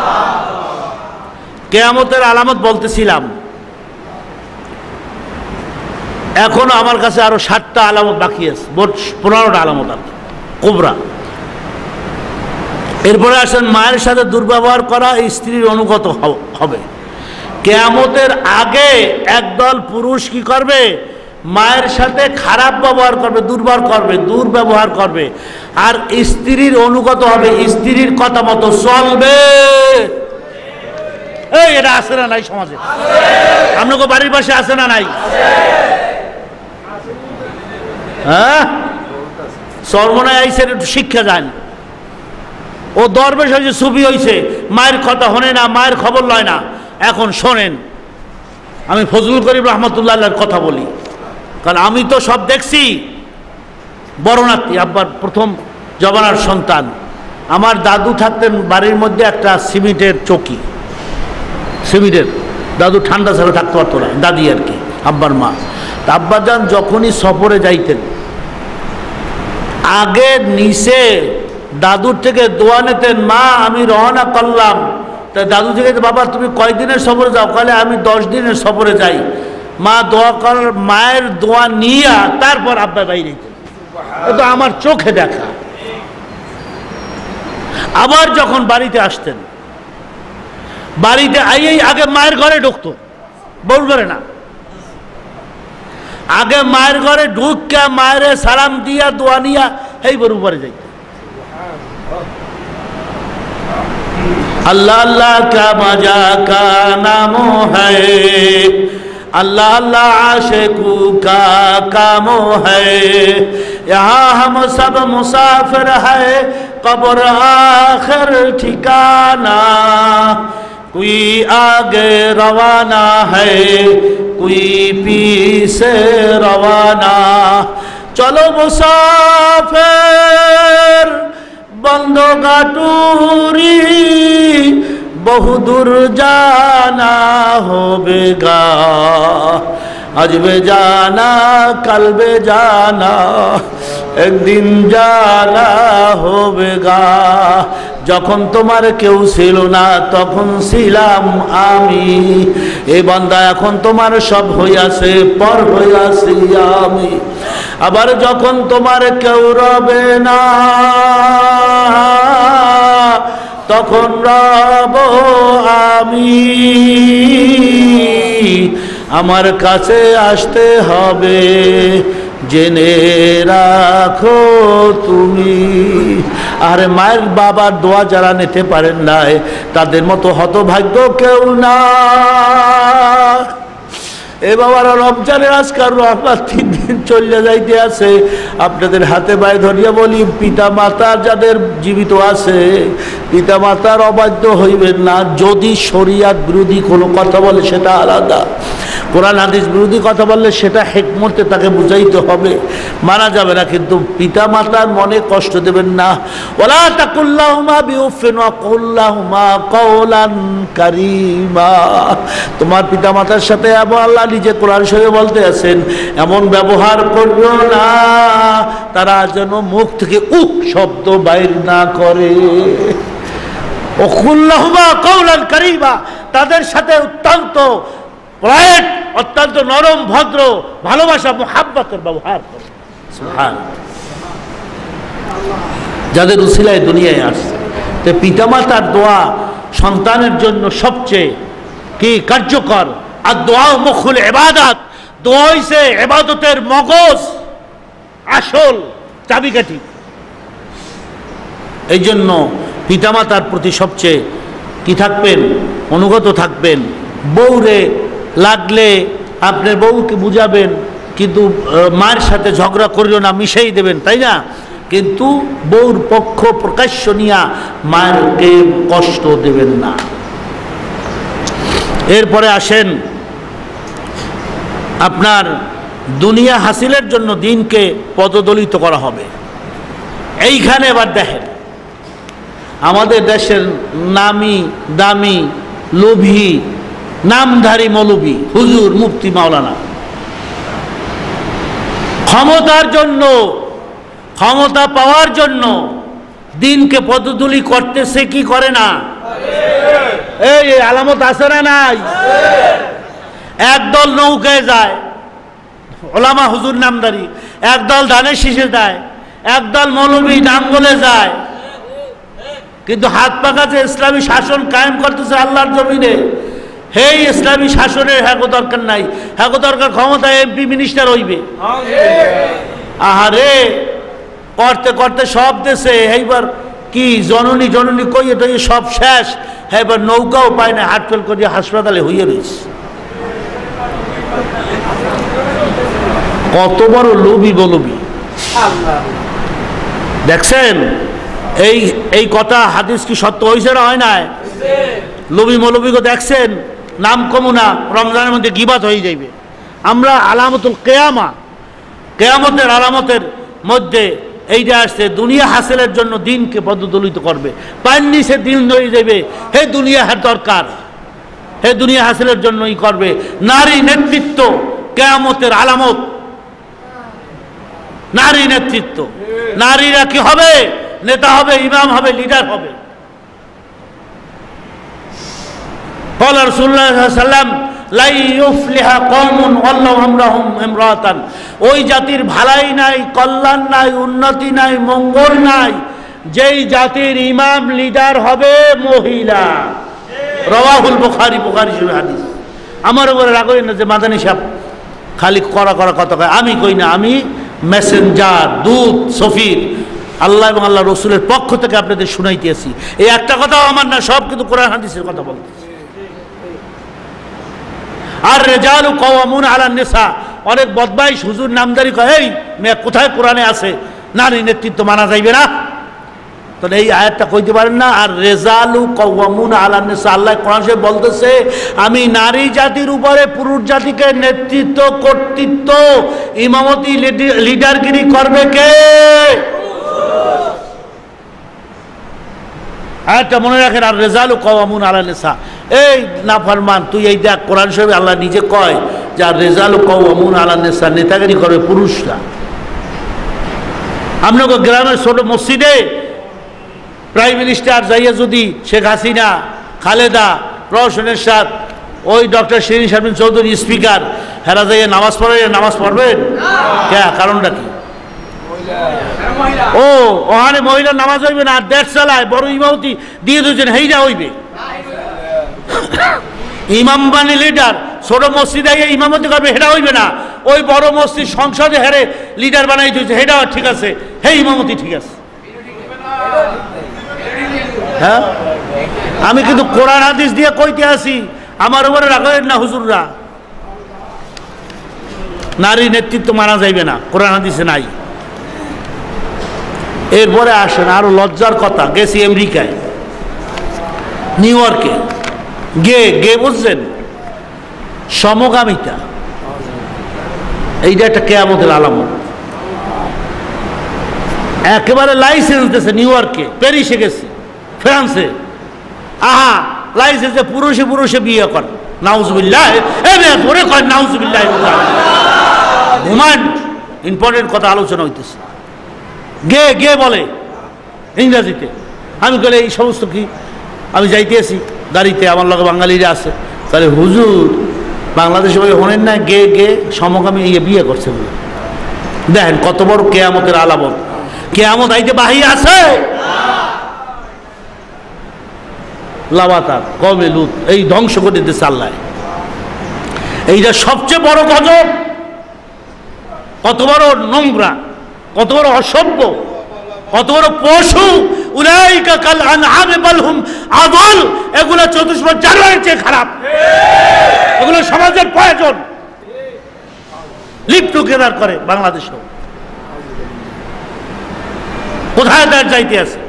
কিয়ামতের আলামত বলতেছিলাম, এখনো আমার কাছে আরো 7টা আলামত বাকি আছে, মোট 15টা আলামত আছে কুবরা। এরপরে আসেন মায়ের সাথে দুর্ব্যবহার করা স্ত্রীর অনুগত হবে। কিয়ামতের আগে একদল পুরুষ কি করবে? মায়ের সাথে খারাপ ব্যবহার করবে, দুর্ব্যবহার করবে, আর স্ত্রীর অনুগত হবে, স্ত্রীর কথা মতো চলবে। এই এটা আছে না নাই সমাজে? আপনাকে বাড়ির পাশে আছে না নাই? হ্যাঁ, সর্বনায় আইসের একটু শিক্ষা যান। ও দরবেশ হয়েছে, সুফি হয়েছে, মায়ের কথা শোনে না, মায়ের খবর লয় না। এখন শোনেন, আমি ফজলুল করিম রহমতুল্লাহর কথা বলি, কারণ আমি তো সব দেখছি। বড় নাতি, আব্বার প্রথম জবানার সন্তান। আমার দাদু থাকতেন বাড়ির মধ্যে একটা সিমেন্টের চৌকি, সিমেন্টের। দাদু ঠান্ডা ছাড়া থাকতে পারতো না, দাদি আর কি, আব্বার মা। আব্বাজান যখনই সফরে যাইতেন, আগে নিচে দাদুর থেকে দোয়া নিতেন, মা আমি রওনা করলাম। তা দাদু থেকে, বাবা তুমি কয়দিনের সফরে যাও? বলে আমি 10 দিনের সফরে যাই। মা দোয়া কর, মায়ের দোয়া নিয়ে তারপর আব্বা বাইরে যেতেন। এটা আমার চোখে দেখা। আবার যখন বাড়িতে আসতেন, বাড়িতে আইয়েই আগে মায়ের ঘরে ঢুকতো, বউর ঘরে না। আগে মায়ের ঘরে ঢুকিয়া মায়ের সালাম দিয়া দোয়া নিয়া এই বড় উপরে যাইত। अल्लाह अल्लाह का मजा का नाम है, अल्लाह अल्लाह आशिकू का काम है, यहाँ हम सब मुसाफिर है, कब्र आखिर ठिकाना, कोई आगे रवाना है, কুই পিছে রওয়ানা। চলো মুসাফির বন্ধ গাটুরি, বহুদূর জানা হবে গা। আজবে জানা কালবে জানা, একদিন জানা হবে গা। যখন তোমার কেউ ছিল না তখন ছিলাম আমি, এ বান্দা এখন তোমার সব হইয়াছে, পর হইয়াছি আমি। আবার যখন তোমার কেউ রবে না তখন রব আমি। আমার কাছে আসতে হবে জেনে রাখো তুমি। আরে মায়ের বাবার দোয়া যারা নিতে পারেন নাই তাদের মতো হতভাগ্য কেউ না। এ বাবারা রমজানের আজকাল রহমত 3 দিন চলে যাইতে আছে। আপনাদের হাতে পায়ে ধরিয়া বলি, পিতা মাতা যাদের জীবিত আছে পিতা মাতার অবাধ্য হইবেন না। যদি শরিয়াত বিরোধী কোনো কথা বলে সেটা আলাদা, কোরআন হাদিস বিরোধী কথা বললে সেটা হিকমতে তাকে বুঝাইতে হবে, মানা যাবে না। কিন্তু পিতা মাতার মনে কষ্ট দেবেন না। ওয়ালা তাকুল্লাহুমা বিউফিন ওয়া কুল্লাহুমা কাওলান কারীমা। তোমার পিতা মাতার সাথে আল্লাহ নিজে কোরআন শরীফে বলতে আছেন, এমন ব্যবহার করিও না তারা যেন মুখ থেকে উহ শব্দ বাইর না করে। ও কুল্লাহুমা কাওলান কারীমা, তাদের সাথে অত্যন্ত নরম ভদ্র ভালোবাসা মুহাব্বতের ব্যবহার করে। সুবহানাল্লাহ। যাদের উসিলায় দুনিয়ায় আসছে, তো পিতামাতার দোয়া সন্তানের জন্য সবচেয়ে কি কার্যকর। আর দোয়া মুখুল ইবাদত, দোয়া হইছে ইবাদতের মগজ, আসল চাবিকাঠি। এই জন্য পিতামাতার প্রতি সবচেয়ে কি থাকবেন, অনুগত থাকবেন। বউরে লাগলে আপনার বউকে বুঝাবেন, কিন্তু মায়ের সাথে ঝগড়া করিও না, মিশাই দেবেন, তাই না? কিন্তু বউর পক্ষ প্রকাশ্য নিয়া মায়েরকে কষ্ট দেবেন না। এরপরে আসেন আপনার দুনিয়া হাসিলের জন্য দিনকে পদদলিত করা হবে। এইখানে এবার দেখেন আমাদের দেশের নামি দামি লোভী নামধারী মৌলবী হুজুর মুফতি মাওলানা ক্ষমতার জন্য, ক্ষমতা পাওয়ার জন্য দিনকে পদদলি করতেছে কি করে না? এই আলামত আছে না নাই? একদল নৌকায় যায় ওলামা হুজুর নামদারি, একদল ধানের শীষে যায়, একদল মৌলবী নাঙ্গলে যায়, কিন্তু হাত পাকাতে ইসলামী শাসন কায়েম করতেছে আল্লাহর জমিনে। হেই ইসলামী শাসনের হ্যাগো দরকার নাই, হ্যাগো দরকার ক্ষমতা এমপি মিনিস্টার হইবে। আহারে করতে করতে সব দেশে এইবার কি জননী জননী কইয়ে টইয়ে সব শেষ। এবার নৌকাও পায় না, হাটফেল করিয়া হাসপাতালে হইয়া রয়েছে। কত বড় লোভী বলবি দেখছেন? এই কথা হাদিস কি সত্য হয়েছে না হয় নাই? লোভী মৌলবীকে দেখছেন, নাম কমু না, রমজানের মধ্যে গিবাত হয়ে যাইবে। আমরা আলামতুল কেয়ামা, কেয়ামতের আলামতের মধ্যে এইটা আসছে, দুনিয়া হাসিলের জন্য দিনকে পদদলিত করবে। পাননি সে দিন হয়ে যাবে, হে দুনিয়া হার দরকার, হে দুনিয়া হাসিলের জন্যই করবে। নারী নেতৃত্ব কেয়ামতের আলামত, নারী নেতৃত্ব। নারীরা কি হবে? নেতা হবে, ইমাম হবে, লিডার হবে। قال رسول الله صلى الله عليه وسلم لا يفلح قوم والله امرهم امراه। ওই জাতির ভালাই নাই, কল্যাণ নাই, উন্নতি নাই, মঙ্গল নাই যেই জাতির ইমাম লিডার হবে মহিলা। রাওয়াহুল বুখারী, বুখারী শরীফ হাদিস। আমার উপরে রাগ হইন না যে মাদানী সাহেব খালি করা করা কথা কয়। আমি কই না, আমি মেসেঞ্জার, দূত, সফির আল্লাহ এবং আল্লাহ রসুলের পক্ষ থেকে আপনাদের শুনাইতেছি। এই একটা কথাও আমার না, সব কিন্তু কোরআন হাদিসের কথা বলতেছি। আর রিজালু কাওয়ামুন আলান নিসা, অনেক বদমাইশ হুজুর নামদারি কয়, এই মেয়ে কোথায় কোরআনে আছে নারী নেতৃত্ব মানা যাইবে না? তো এই আয়াতটা কইতে পারেন না? আর রেজালু কওয়ামুন আলান নিসা, আল্লাহ কোরআন শরীফে বলতেছে আমি নারী জাতির উপরে পুরুষ জাতিকে নেতৃত্ব, কর্তৃত্ব, ইমামতি, লিডারগিরি করবে কে? আয়াতটা মনে রাখেন। আর রেজালু কওয়ামুন আলান নিসা, এই নাফরমান তুই এই দেখ কোরআন শরীফে আল্লাহ নিজে কয় যে আর রেজালু কওয়ামুন আলান নিসা, নেতাগিরি করবে পুরুষরা। আপনাকে গ্রামের ছোট মসজিদে প্রাইম মিনিস্টার যাইয়া যদি শেখ হাসিনা, খালেদা, প্রহসনের সাথ, ওই ডক্টর শিরিন শারমিন চৌধুরী স্পিকার, হেরা যাইয়া নামাজ পড়ে, নামাজ পড়বেন? কে? কারণটা কি? ও ওখানে মহিলা নামাজ হইবে না, দেশ চালায়, বড় ইমামতি দিয়ে দিয়েছেন, হেইরা হইবে। ইমাম বানি লিডার, ছোট মসজিদে ইমামতি করবে, হেরা হইবে না। ওই বড় মসজিদ সংসদে হেরে লিডার বানাই দিয়েছে, হেটা ঠিক আছে, হে ইমামতি ঠিক আছে। হ্যাঁ, আমি কিন্তু কোরআন হাদিস দিয়ে কইতে আসি, আমার উপরে রাখেন না হুজুররা। নারী নেতৃত্ব মানা যাইবে না, কোরআন হাদিসে নাই। এরপরে আসেন আরো লজ্জার কথা, গেছি আমেরিকায়, নিউ ইয়র্কে, গে বুঝছেন, সমকামিতা, এইটা একটা কিয়ামতের আলামত। একেবারে লাইসেন্স দিয়েছে নিউ ইয়র্কে, প্যারিসে গেছে, ফ্রান্সে, আহা লাইসেন্সে পুরুষে পুরুষে বিয়ে করে, নাউজুবিল্লাহ, ধরে কয় নাউজুবিল্লাহ। ঘুমান ইম্পর্টেন্ট কথা আলোচনা হইতেছে। গে বলে ইংরাজিতে। আমি বলে এই সমস্ত কি? আমি যাইতেছি গাড়িতে, আমার লগে বাঙালিরা আছে, তাহলে হুজুর বাংলাদেশে ভাই হনেন না গে সমকামী বিয়ে করছে বলে। দেখেন কত বড় কিয়ামতের আলামত। কিয়ামত আইতে বাহি আছে। লাবাতার কমে লুত এই ধ্বংস করে দিতেছে আল্লাহ। এইটা সবচেয়ে বড় গজব। কত বড় নোংরা, কত বড় অসভ্য, কত বড় পশু। উলাইকা কাল আনআম বাল হুম আযাল। এগুলো চতুষ্পদ জানোয়ারের চেয়ে খারাপ। এগুলো সমাজের প্রয়োজন। লিপ টুগেদার করে বাংলাদেশেও। কোথায় তার যাইতে আছে?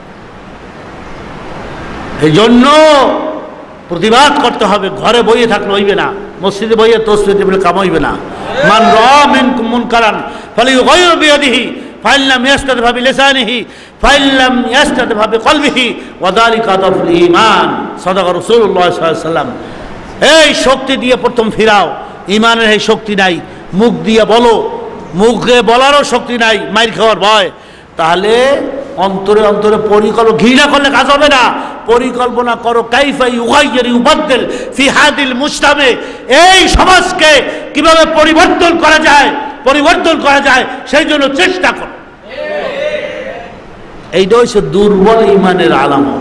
এই জন্য প্রতিবাদ করতে হবে। ঘরে বইয়ে থাকলে হইবে না, মসজিদে বইয়ে তসবিহ দিলে কাম হইবে না। মান রাআ মিনকুম মুনকারান ফালিয়ুগাইয়ির বিয়াদিহি ফাইন লাম ইয়াস্তাতিফ বিলিসানিহি ফাইন লাম ইয়াস্তাতিফ বিকলবিহি ওয়া যালিকা আদাফুল ঈমান। সাদাকা রাসূলুল্লাহ সাল্লাল্লাহু আলাইহি ওয়াসাল্লাম। এই শক্তি দিয়ে প্রথম ফিরাও। ঈমানের এই শক্তি নাই। মুখ দিয়ে বলো, মুখে বলারও শক্তি নাই, মাইর খাওয়ার ভয়। তাহলে অন্তরে অন্তরে পরিকল্পনা, ঘৃণা করলে কাজ হবে না। পরিকল্পনা করো কাইফা ইউগাইয়ির ইউবাদদিল ফি হাদিল মুজতামা। এই সমাজকে কিভাবে পরিবর্তন করা যায় সেই জন্য চেষ্টা করো। এইটা হচ্ছে দুর্বল ঈমানের আলামত।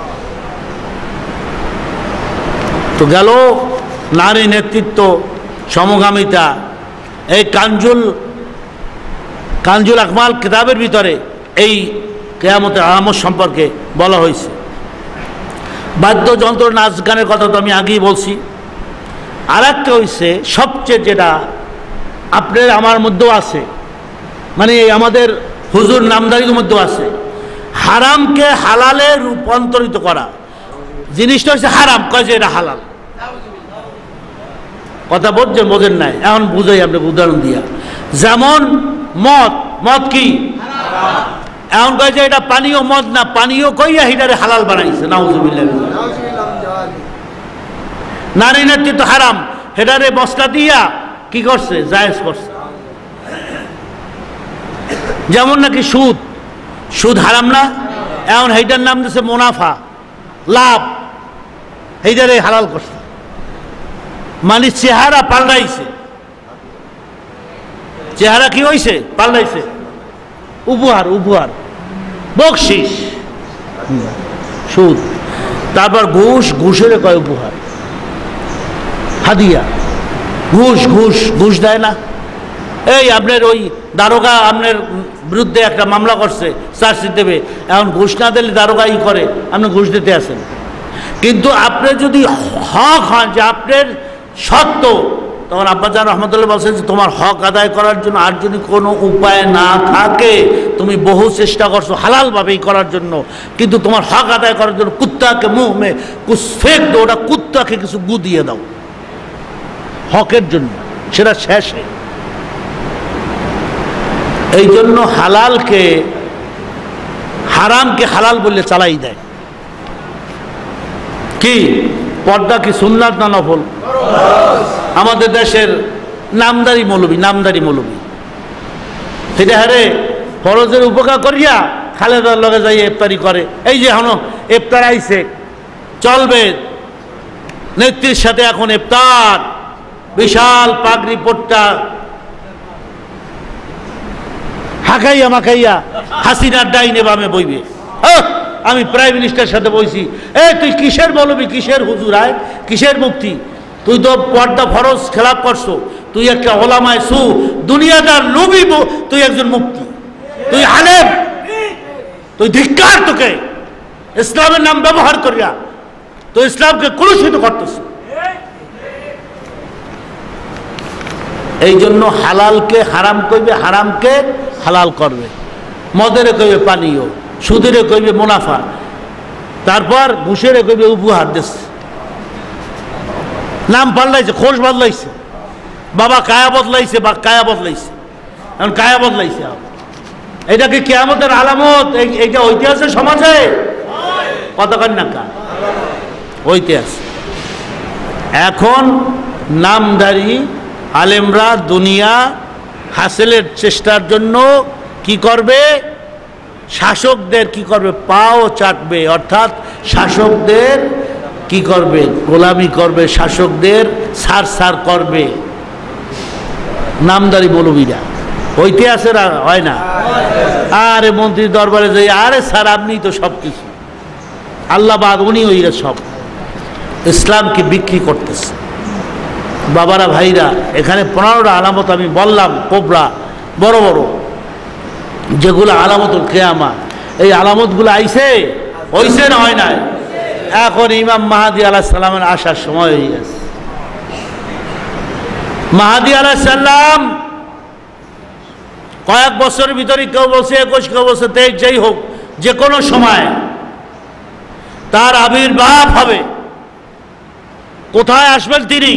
তো গেল নারী নেতৃত্ব, সমগামিতা। এই কানজুল আকমাল কিতাবের ভিতরে এই কিয়ামতের আলামত সম্পর্কে বলা হয়েছে। বাদ্যযন্ত্র, নাচ গানের কথা তো আমি আগেই বলছি। আর একটা হয়েছে সবচেয়ে, যেটা আপনার আমার মধ্যেও আছে, মানে আমাদের হুজুর নামদারির মধ্যেও আছে, হারামকে হালালে রূপান্তরিত করা। জিনিসটা হচ্ছে হারাম, কয় যে এটা হালাল। কথা বোঝেন নাই? এখন বুঝাই আপনি উদাহরণ দিয়া। যেমন মদ কি এখন কয় যে এটা পানীয় মদ না, পানীয় কইয়া হিটারে হালাল বানাইছে। নাউজুবিল্লাহ। নারী নেতৃত্ব হারাম, হেটারে মশলা দিয়া কি করছে? জায়েজ করছে। যেমন নাকি সুদ হারাম না, এখন হেইটার নাম দিচ্ছে মুনাফা, লাভ, হেইটারে হালাল করছে। মানে চেহারা পাল্টাইছে। চেহারা কি হয়েছে? পাল্টাইছে। উপহার, বকশিস, সুদ। তারপর ঘুষের কয় উপহার, হাদিয়া। ঘুষ দেয় না। এই আপনার ওই দারোগা আপনার বিরুদ্ধে একটা মামলা করছে, চার্জশিট দেবে, এখন ঘুষ না দিলে দারোগা করে, আপনি ঘুষ দিতে আসেন। কিন্তু আপনি যদি হক হন যে আপনার সত্য তখন আব্বাজান রহমতুল্লাহ বলছেন যে তোমার হক আদায় করার জন্য আর যদি কোনো উপায় না থাকে, তুমি বহু চেষ্টা করছো হালালভাবেই করার জন্য, কিন্তু তোমার হক আদায় করার জন্য কুত্তাকে মুখ মে কুছ ফেক দো, ওটা কুত্তাকে কিছু গু দিয়ে দাও হকের জন্য, সেটা শেষে। এই জন্য হালালকে হারামকে হালাল বললে চালাই দেয়। কি পর্দা কি সুন্নাত না নফল? আমাদের দেশের নামদারি মৌলবী সেটা হারে ফরজের উপকার করিয়া খালেদার লগে যাই ইফতারি করে। এই যে এখন ইফতার আইছে, চলবে নেত্রীর সাথে এখন ইফতার, বিশাল পাগড়ি পট্টা হাঁকাইয়া মাখাইয়া হাসিনার ডাইনে বামে বইবে। আমি প্রাইম মিনিস্টারের সাথে বইছি, তুই কিসের মৌলবী, কিসের হুজুর, আয় কিসের মুক্তি? তুই তো পর্দা ফরজ খেলাপ করছো, তুই একটা ওলামায়ে সু দুনিয়াদার লোভী, তুই একজন মুফতি, তুই আলেম, তুই ধিক্কার, তোকে ইসলামের নাম ব্যবহার করিয়া তুই ইসলামকে কলুষিত করতেছ। এই জন্য হালালকে হারাম করবে, হারামকে হালাল করবে, মদেরে কইবে পানীয়, সুদেরে কইবে মুনাফা, তারপর ঘুষেরে কইবে উপহার দিচ্ছে। নাম পাল্টাইছে, খোঁজ বদলাইছে, বাবা কায়া বদলাইছে বা কায়া বদলাইছে, এখন কায়া বদলাইছে। এটা কি কিয়ামতের আলামত? এইটা ঐতিহাসিক সমাজে কতক্ষণ না কা ঐতিহাস। এখন নামদারি আলেমরা দুনিয়া হাসিলের চেষ্টার জন্য কি করবে? শাসকদের কি করবে? পাও চাটবে, অর্থাৎ শাসকদের কি করবে? গোলামি করবে, শাসকদের সার করবে নামদারি মৌলবীরা। ঐতিহাসের হয় না? আরে মন্ত্রীর দরবারে যাই, আরে স্যার আপনি তো সব কিছু, আল্লাহ বাদ উনি ওইরা সব ইসলামকে বিক্রি করতেছে। বাবারা ভাইরা, এখানে 15টা আলামত আমি বললাম, কোবরা বড় বড় যেগুলো আলামতুল কিয়ামা, এই আলামতগুলো আইছে, হইছে না হয় নাই? এখন ইমাম মাহাদি আলাইহিস সালামের আসার সময় হয়ে গেছে। মাহাদি আলাইহিস সালাম কয়েক বছরের ভিতরে, কেউ বলছে 21, কেউ বলছে 23, যেই হোক যে কোনো সময় তার আবির্ভাব হবে। কোথায় আসবেন তিনি?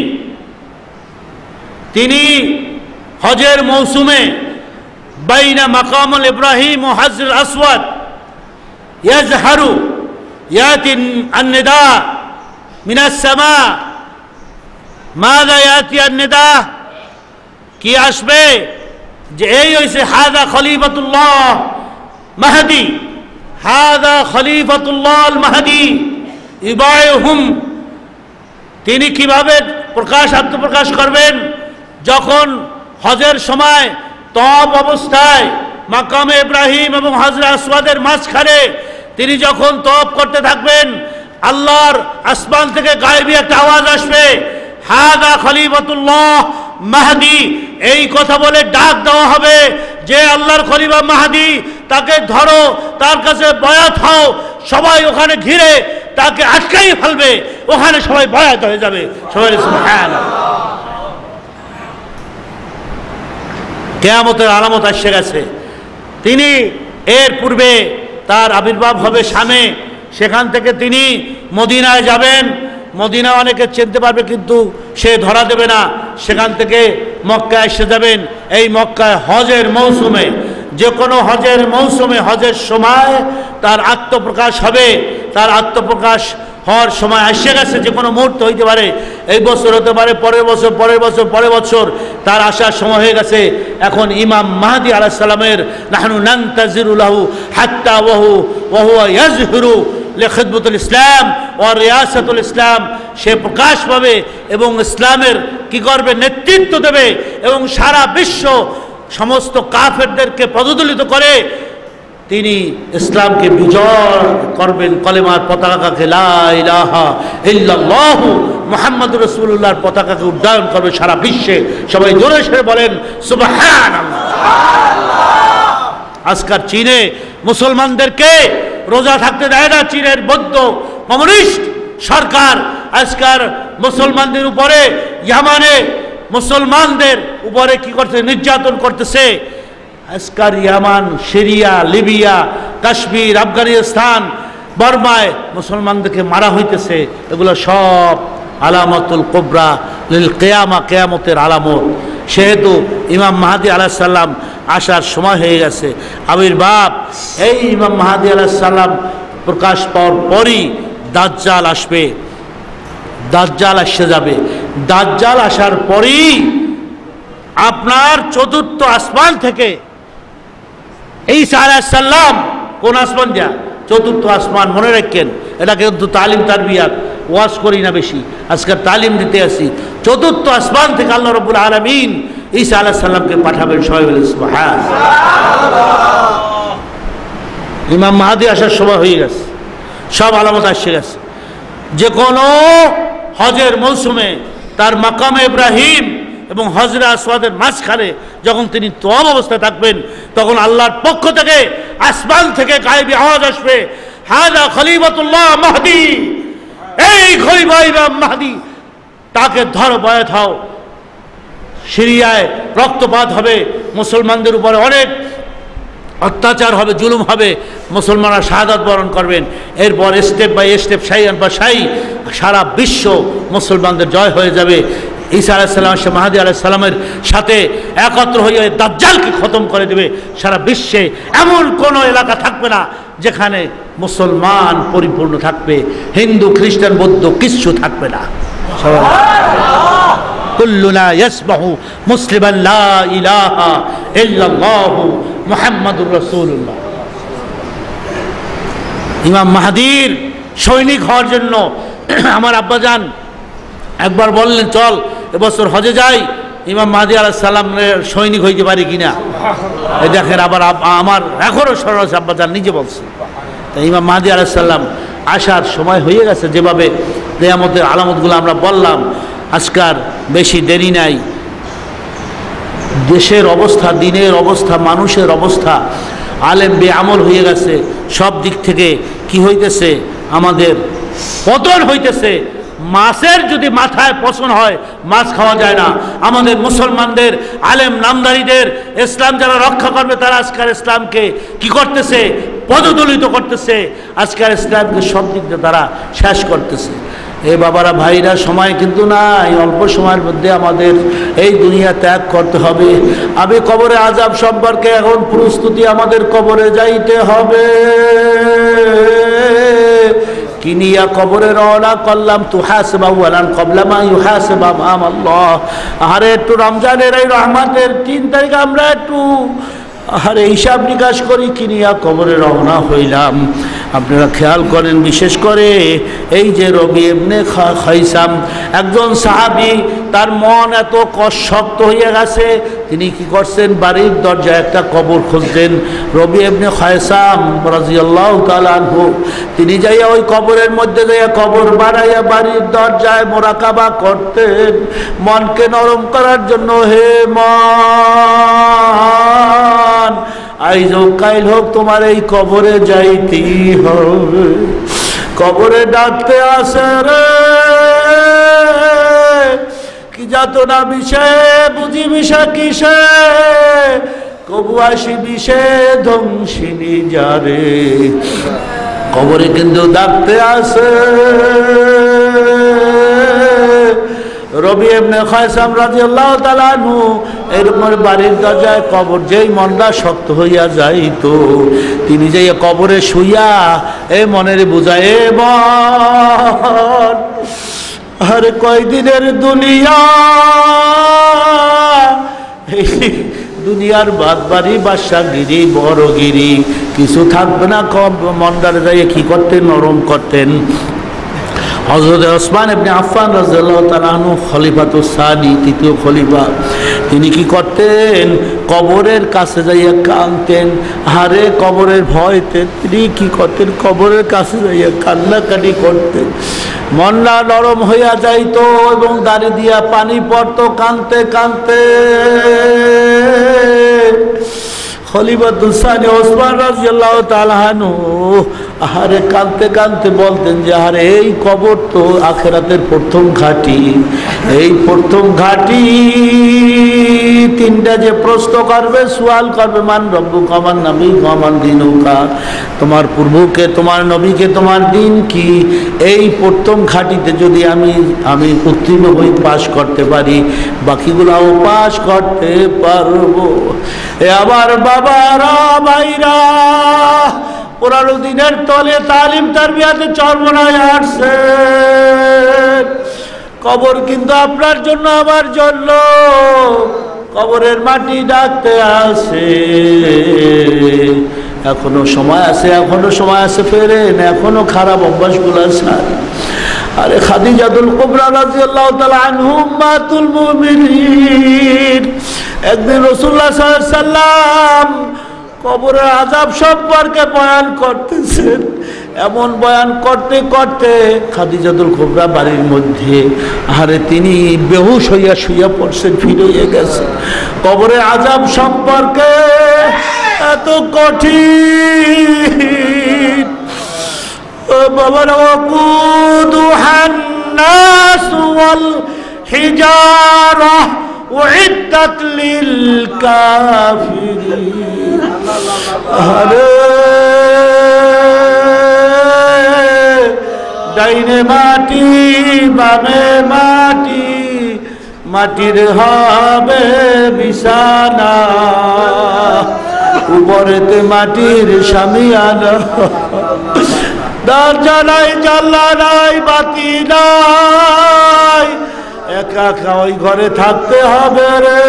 তিনি হজের মৌসুমে বাইনা মাকামুল ইব্রাহিম ও হাজরুল আসওয়াদ ইয়াজহারু ইয়াতি আন-নিদা মিনাস সামা। মাযা ইয়াতি আন-নিদা? কি আসবে? যে এই হইছে হাযা খলিফাতুল্লাহ মাহদি, হাযা খলিফাতুল্লাহ আল মাহদি ইবাইহুম। তিনি কিভাবে আত্মপ্রকাশ করবেন? যখন হজের সময় তওয়াফ অবস্থায় মাকামে ইব্রাহিম এবং হাজরে আসওয়াদের মাঝখানে তিনি যখন তওয়াফ করতে থাকবেন, আল্লাহর আসমান থেকে গায়েবী একটা আওয়াজ আসবে, হাযা খলিফাতুল্লাহ মাহদি। এই কথা বলে ডাক দেওয়া হবে যে আল্লাহর খলিফা মাহদি, তাকে ধরো, তার কাছে বয়াত হও। সবাই ওখানে ঘিরে তাকে আটকাই ফেলবে, ওখানে সবাই বয়াত হয়ে যাবে। সবাই সুবহানাল্লাহ। কিয়ামতের আলামত আসছে গেছে। তিনি এর পূর্বে তার আবির্ভাব হবে শামে, সেখান থেকে তিনি মদিনায় যাবেন। মদিনা অনেকে চিনতে পারবে, কিন্তু সে ধরা দেবে না। সেখান থেকে মক্কায় এসে যাবেন। এই মক্কায় হজের মৌসুমে, যে কোনো হজের মৌসুমে, হজের সময় তার আত্মপ্রকাশ হবে। তার আত্মপ্রকাশ হওয়ার সময় এসে গেছে, যে কোনো মুহূর্তে হইতে পারে, এই বছর হতে পারে, পরের বছর, পরের বছর, পরের বছর, তার আসার সময় হয়ে গেছে। এখন ইমাম মাহদি আলাইহিস সালামের নাহনু নানতাজিরু লাহু হাত্তা ওয়া হুয়া ইয়াজহিরু লিখিদমাতুল ইসলাম ওয়া রিয়াসাতুল ইসলাম। সে প্রকাশ পাবে এবং ইসলামের কি করবে? নেতৃত্ব দেবে এবং সারা বিশ্ব সমস্ত কাফেরদেরকে পদদলিত করে তিনি ইসলামকে বিজয় করবেন। কলেমার পতাকাকে, লা ইলাহা ইল্লাল্লাহু মুহাম্মাদুর রাসূলুল্লাহর পতাকাকে উড্ডয়ন করবে সারা বিশ্বে। সবাই জোরে সরে বলেন সুবহানাল্লাহ। আজকাল চীনে মুসলমানদেরকে রোজা থাকতে দেয় না। চীনের বৌদ্ধ কমিউনিস্ট সরকার আজকাল মুসলমানদের উপরে ইয়ামানে মুসলমানদের উপরে কি করতেছে, নির্যাতন করতেছে। আজকাল Yemen, Syria, Libya, Kashmir, Afghanistan, বর্মায় মুসলমানদেরকে মারা হইতেছে। এগুলো সব আলামতুল কুবরা লিল কিয়ামা, কিয়ামতের আলামত। সেহেতু ইমাম মাহদী আলাইহিস সালাম আসার সময় হয়ে গেছে, আবির্ভাব। এই ইমাম মাহদী আলাইহিস সালাম প্রকাশ পাওয়ার পরই দাজ্জাল আসবে, দাজ্জাল এসে যাবে। দাজ্জাল আসার পরই আপনার চতুর্থ আসমান থেকে ঈসা আলাইহিস সালাম, কোন আসমান? যা চতুর্থ আসমান, মনে রাখেন। এটা কিন্তু তালিম তারবিয়াত, ওয়াজ করি না বেশি, আজকে তালিম দিতে আসি। চতুর্থ আসমান থেকে আল্লাহ রাব্বুল আলামিন ঈসা আলাইহিস সালামকে পাঠাবেন। সবাই বলে সুবহানাল্লাহ। ইমাম মাহদী আসার সময় হয়ে গেছে, সব আলামত আসছে গেছে। যে কোনো হজের মৌসুমে তার মাকামে ইব্রাহিম এবং হজরে আসওয়াদের মাঝখানে যখন তিনি তোয়াব অবস্থায় থাকবেন, তখন আল্লাহর পক্ষ থেকে আসমান থেকে গায়েবী আওয়াজ আসবে, হাযা খলিফাতুল্লাহ মাহদী, এই খলিফা ইমাম মাহদী, তাকে ধরো, বয়াত হও। সিরিয়ায় রক্তপাত হবে, মুসলমানদের উপরে অনেক অত্যাচার হবে, জুলুম হবে, মুসলমানরা শাহাদাত বরণ করবেন। এরপর স্টেপ বাই স্টেপ, শাইয়ান বা শাই, সারা বিশ্ব মুসলমানদের জয় হয়ে যাবে। ঈসা আলাইহিস সালাম সে মাহদী আলাইহিস সালামের সাথে একত্র হয়ে দাজ্জালকে খতম করে দেবে। সারা বিশ্বে এমন কোনো এলাকা থাকবে না যেখানে মুসলমান পরিপূর্ণ থাকবে, হিন্দু, খ্রিস্টান, বৌদ্ধ কিচ্ছু থাকবে না। কুল্লুনা ইয়াসমাহু মুসলিমান লা ইলাহা ইল্লাল্লাহু মুহাম্মাদুর রাসূলুল্লাহ। ইমাম মাহদীর সৈনিক হওয়ার জন্য আমার আব্বাজান একবার বললেন, চল এবছর হজে যাই, ইমাম মাহদী আলাইহিস সালামের সৈনিক হইতে পারি কিনা। এই দেখেন, আবার আমার এখনও স্মরণ আছে, আব্বাজান নিজে বলছে। তাই ইমাম মাহদী আলাইহিস সালাম আসার সময় হয়ে গেছে। যেভাবে কিয়ামতের আলামতগুলো আমরা বললাম, আজকার বেশি দেরি নাই। দেশের অবস্থা, দিনের অবস্থা, মানুষের অবস্থা, আলেম বেআমল হয়ে গেছে। সব দিক থেকে কি হইতেছে, আমাদের পতন হইতেছে। মাছের যদি মাথায় পচন হয়, মাছ খাওয়া যায় না। আমাদের মুসলমানদের আলেম নামদারিদের, ইসলাম যারা রক্ষা করবে, তারা আজকাল ইসলামকে কি করতেছে, পদদলিত করতেছে। আজকাল ইসলামকে সব দিক দিয়ে তারা শেষ করতেছে। এ বাবারা, ভাইরা, সময় কিন্তু নাই। অল্প সময়ের মধ্যে আমাদের এই দুনিয়া ত্যাগ করতে হবে। আমি কবরে আযাব সম্পর্কে এখন প্রস্তুতি, আমাদের কবরে যাইতে হবে। কিনিয়া কবরে রওনা করলাম, তুহাসিবু আওয়ালান ক্বাবলা মা ইউহাসিবু আমাম আল্লাহ। আরে একটু রমজানের এই রহমতের 3 তারিখ আমরা একটু আরে হিসাব নিকাশ করি, কিনিয়া কবরে রওনা হইলাম। আপনারা খেয়াল করেন, বিশেষ করে এই যে রবি ইবনে খাইসাম, একজন সাহাবী, তার মন এত শক্ত হয়ে গেছে, তিনি কি করছেন, বাড়ির দরজায় একটা কবর খুঁজতেন। রবি ইবনে খাইসাম রাদিয়াল্লাহু তাআলা আনহু, তিনি যাইয়া ওই কবরের মধ্যে যাইয়া কবর বানাইয়া বাড়ির দরজায় মোরাকাবা করতেন, মনকে নরম করার জন্য। হে মন, আইজ হোক কাইল হোক তোমার এই কবরে যাইতেই হবে। কবরে ডাকতে আসে রে, কি যাতনা বিষে, বুঝি বিষা কিসে, কবু আসি বিষে ধ্বংসিনী যারে। কবরে কিন্তু ডাকতে আসে। রবি ইবনে খাইসাম রাদিয়াল্লাহু তাআলা আনহু এরকম বাড়ির দরজায় কবর, যেই মনটা শক্ত হইয়া যাইতো, তিনি যে কবরে শুইয়া এই মনের বুঝায়, এ মন, আরে কয়দিনের দুনিয়া, দুনিয়ার বাদ বাড়ি, বাদশাগিরি, বড়গিরি কিছু থাকবে না। মনটারে যাইয়ে কি করতেন, নরম করতেন। হযরত ওসমান ইবনে আফফান রাদিয়াল্লাহু তাআলা আনহু, খলিফাতুস সানি, তৃতীয় খলিফা, তিনি কি করতেন, কবরের কাছে যাইয়া কাঁদতেন। আরে কবরের ভয়তে তিনি কি করতেন, কবরের কাছে যাইয়া কান্নাকাটি করতেন। মনটা নরম হইয়া যাইতো এবং দাড়ি দিয়া পানি পড়তো কাঁদতে কাঁদতে। খলিফাতুল সানি ওসমান রাদিয়াল্লাহু তাআলা আনহু আহারে কাঁদতে কাঁদতে বলতেন যে আরে এই কবর তো আখিরাতের প্রথম ঘাঁটি, এই প্রথম ঘাঁটি। তিনটা যে প্রশ্ন করবে, সুয়াল করবে, মান রব্বুকা মান নবিয়্যুকা মান দীনুকা, তোমার প্রভুকে, তোমার নবীকে, তোমার দিন কি। এই প্রথম ঘাঁটিতে যদি আমি উত্তীর্ণ হয়ে পাশ করতে পারি, বাকিগুলাও পাশ করতে পারবো। এ আবার বাবারা, ভাইরা, পুরানো দিনের তলে তালিম তারবিয়াতে চরমনায় আসছে। কবর কিন্তু আপনার জন্য, আমার জন্য। কবরের মাটি ডাকতে আসে। এখনো সময় আছে, এখনো সময় আছে, ফেরেন, এখনো খারাপ অভ্যাসগুলো ছাড়েন। আরে খাদিজাতুল কুবরা রাদিয়াল্লাহু তাআলা আনহা উম্মাতুল মুমিনিন একদিন রাসূলুল্লাহ সাল্লাল্লাহু আলাইহি সাল্লাম কবরের আযাব সম্পর্কে বয়ান করতেছেন। এমন বয়ান করতে করতে খাদিজাতুল কুবরা বাড়ির মধ্যে আরে তিনি বেহুশ হইয়া শুইয়া পড়ছেন, ফিরে হয়ে গেছে। কবরের আযাব সম্পর্কে এত কঠিন বাবারা, ওয়াকুদুহান নাস ওয়াল হিজারা উইদ্দাত লিল কাফিরিন। আরে ডাইনে মাটি, বামে মাটি, মাটির হবে বিছানা, উপরেতে মাটির শামিয়ানা, দরজা নাই, জানলা নাই, বাতি নাই, একা একা ওই ঘরে থাকতে হবে রে।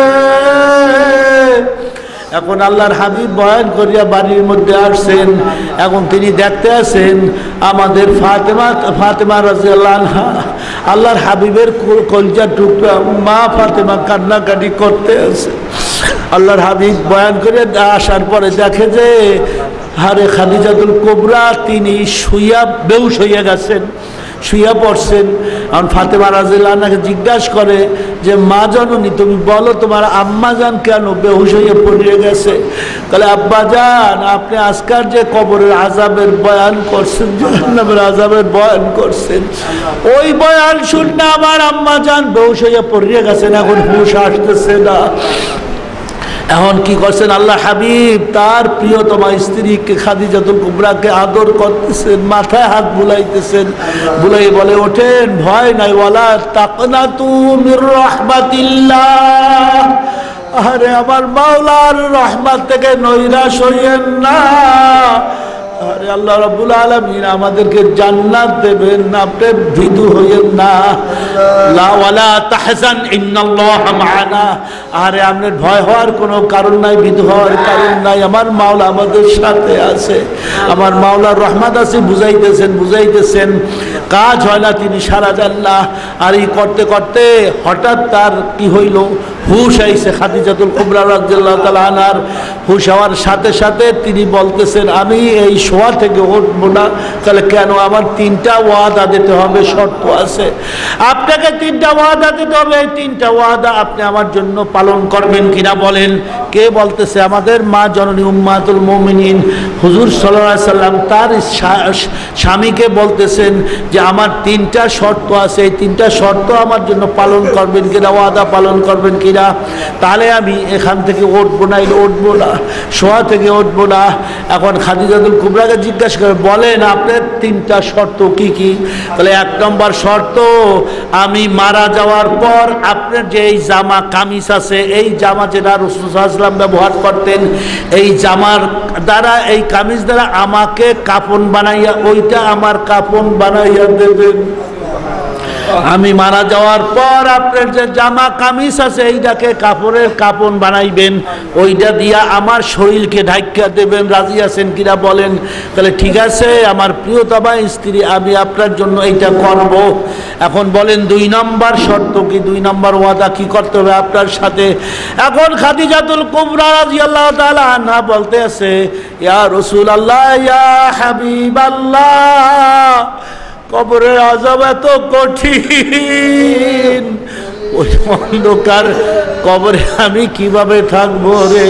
এখন আল্লাহর হাবিব বয়ান করিয়া বাড়ির মধ্যে আসছেন। এখন তিনি দেখতে আছেন আমাদের ফাতেমা রাদিয়াল্লাহু আনহা, আল্লাহর হাবিবের কলিজার টুকরা মা ফাতেমা কান্নাকাটি করতে আছে। আল্লাহর হাবিব বয়ান করে আসার পরে দেখে যে আরে খাদিজাতুল কুবরা তিনি শুইয়া বেহুশ হইয়া গেছেন, শুইয়া পড়ছেন। এখন ফাতেমা রাদিয়াল্লাহু আনহাকে জিজ্ঞাসা করে যে মা জননী, তুমি বলো তোমার আম্মা জান কেন বেহুশ হইয়া পড়ে গেছে? তাহলে আব্বা জান, আপনি আজকাল যে কবরের আযাবের বয়ান করছেন, জাহান্নামের আযাবের বয়ান করছেন, ওই বয়ান শুনে আমার আম্মা জান বেহুশ হইয়া পড়ে গেছেন, এখন হুঁশ আসতেছে না। এখন কি করছেন আল্লাহ হাবিব তার প্রিয়তমা স্ত্রীকে খাদিজাতুল কুবরাকে আদর করতেছেন, মাথায় হাত বুলাইতেছেন, বুলাই বলে ওঠেন, ভয় নাই, ওয়ালা তাকনাতু মির রাহমাতিল্লাহ, আরে আমার মাওলার রহমত থেকে নৈরাশ হইয়েন না। আরে আল্লাহ রাব্বুল আলামিন আমাদেরকে জান্নাত দেবেন, আপনি ভীতু হইয়েন না। লা ওয়ালা তাহজান ইন্নাল্লাহা মা'ানা, আরে আপনার ভয় হওয়ার কোনো কারণ নাই, ভীতু হওয়ার কারণ নাই, আমার মাওলা আমাদের সাথে আছে, আমার মাওলার রহমত আছে। বুঝাইতেছেন কাজ হয় না, তিনি সারা দেন না। আর এই করতে করতে হঠাৎ তার কি হইল, হুশ আইছে খাদিজাতুল কুবরা রাদিয়াল্লাহু তাআলা আনহার। হুশ হওয়ার সাথে সাথে তিনি বলতেছেন আমি এই শোয়া থেকে উঠবো না। তাহলে কেন? আমার তিনটা ওয়াদা দিতে হবে, শর্ত আছে, আপনাকে তিনটা ওয়াদা দিতে হবে। এই তিনটা ওয়াদা আপনি আমার জন্য পালন করবেন কিনা বলেন। কে বলতেছে? আমাদের মা জননী উম্মাতুল মুমিনিন হুজুর সাল্লাল্লাহু আলাইহি সাল্লাম তার স্বামীকে বলতেছেন যে আমার তিনটা শর্ত আছে, এই তিনটা শর্ত আমার জন্য পালন করবেন কিনা, ওয়াদা পালন করবেন কিনা, তাহলে আমি এখান থেকে উঠবো না, উঠবো না, শোয়া থেকে উঠবো না। এখন খাদিজাতুল কুবরাকে জিজ্ঞাসা করে বলেন আপনার তিনটা শর্ত কি কি? তাহলে এক নম্বর শর্ত, আমি মারা যাওয়ার পর আপনার যে এই জামা কামিজ আছে, এই জামা যেটা রাসূল সাল্লাল্লাহু আলাইহি ওয়াসাল্লাম ব্যবহার করতেন, এই জামার দ্বারা, এই কামিজ দ্বারা আমাকে কাফন বানাইয়া, ওইটা আমার কাফন বানাইয়া দেবেন। আমি মারা যাওয়ার পর আপনার যে জামা কামিজ আছে এইটাকে কাপড়ের কাপন বানাইবেন, ওইটা দিয়া আমার শরীরকে ঢাকা দেবেন। রাজি আছেন কিনা বলেন? তাহলে ঠিক আছে আমার প্রিয়তমা স্ত্রী, আমি আপনার জন্য এইটা করব। এখন বলেন দুই নম্বর শর্ত কি, দুই নম্বর ওয়াদা কি করতে হবে আপনার সাথে? এখন খাদিজাতুল কুবরা রাদিয়াল্লাহু তাআলা আনহা বলতে আছে, ইয়া রাসূলুল্লাহ, ইয়া হাবিবাল্লাহ, কবরের আযাব এত কঠিন, ওই অন্ধকার কবরে আমি কিভাবে থাকবো রে?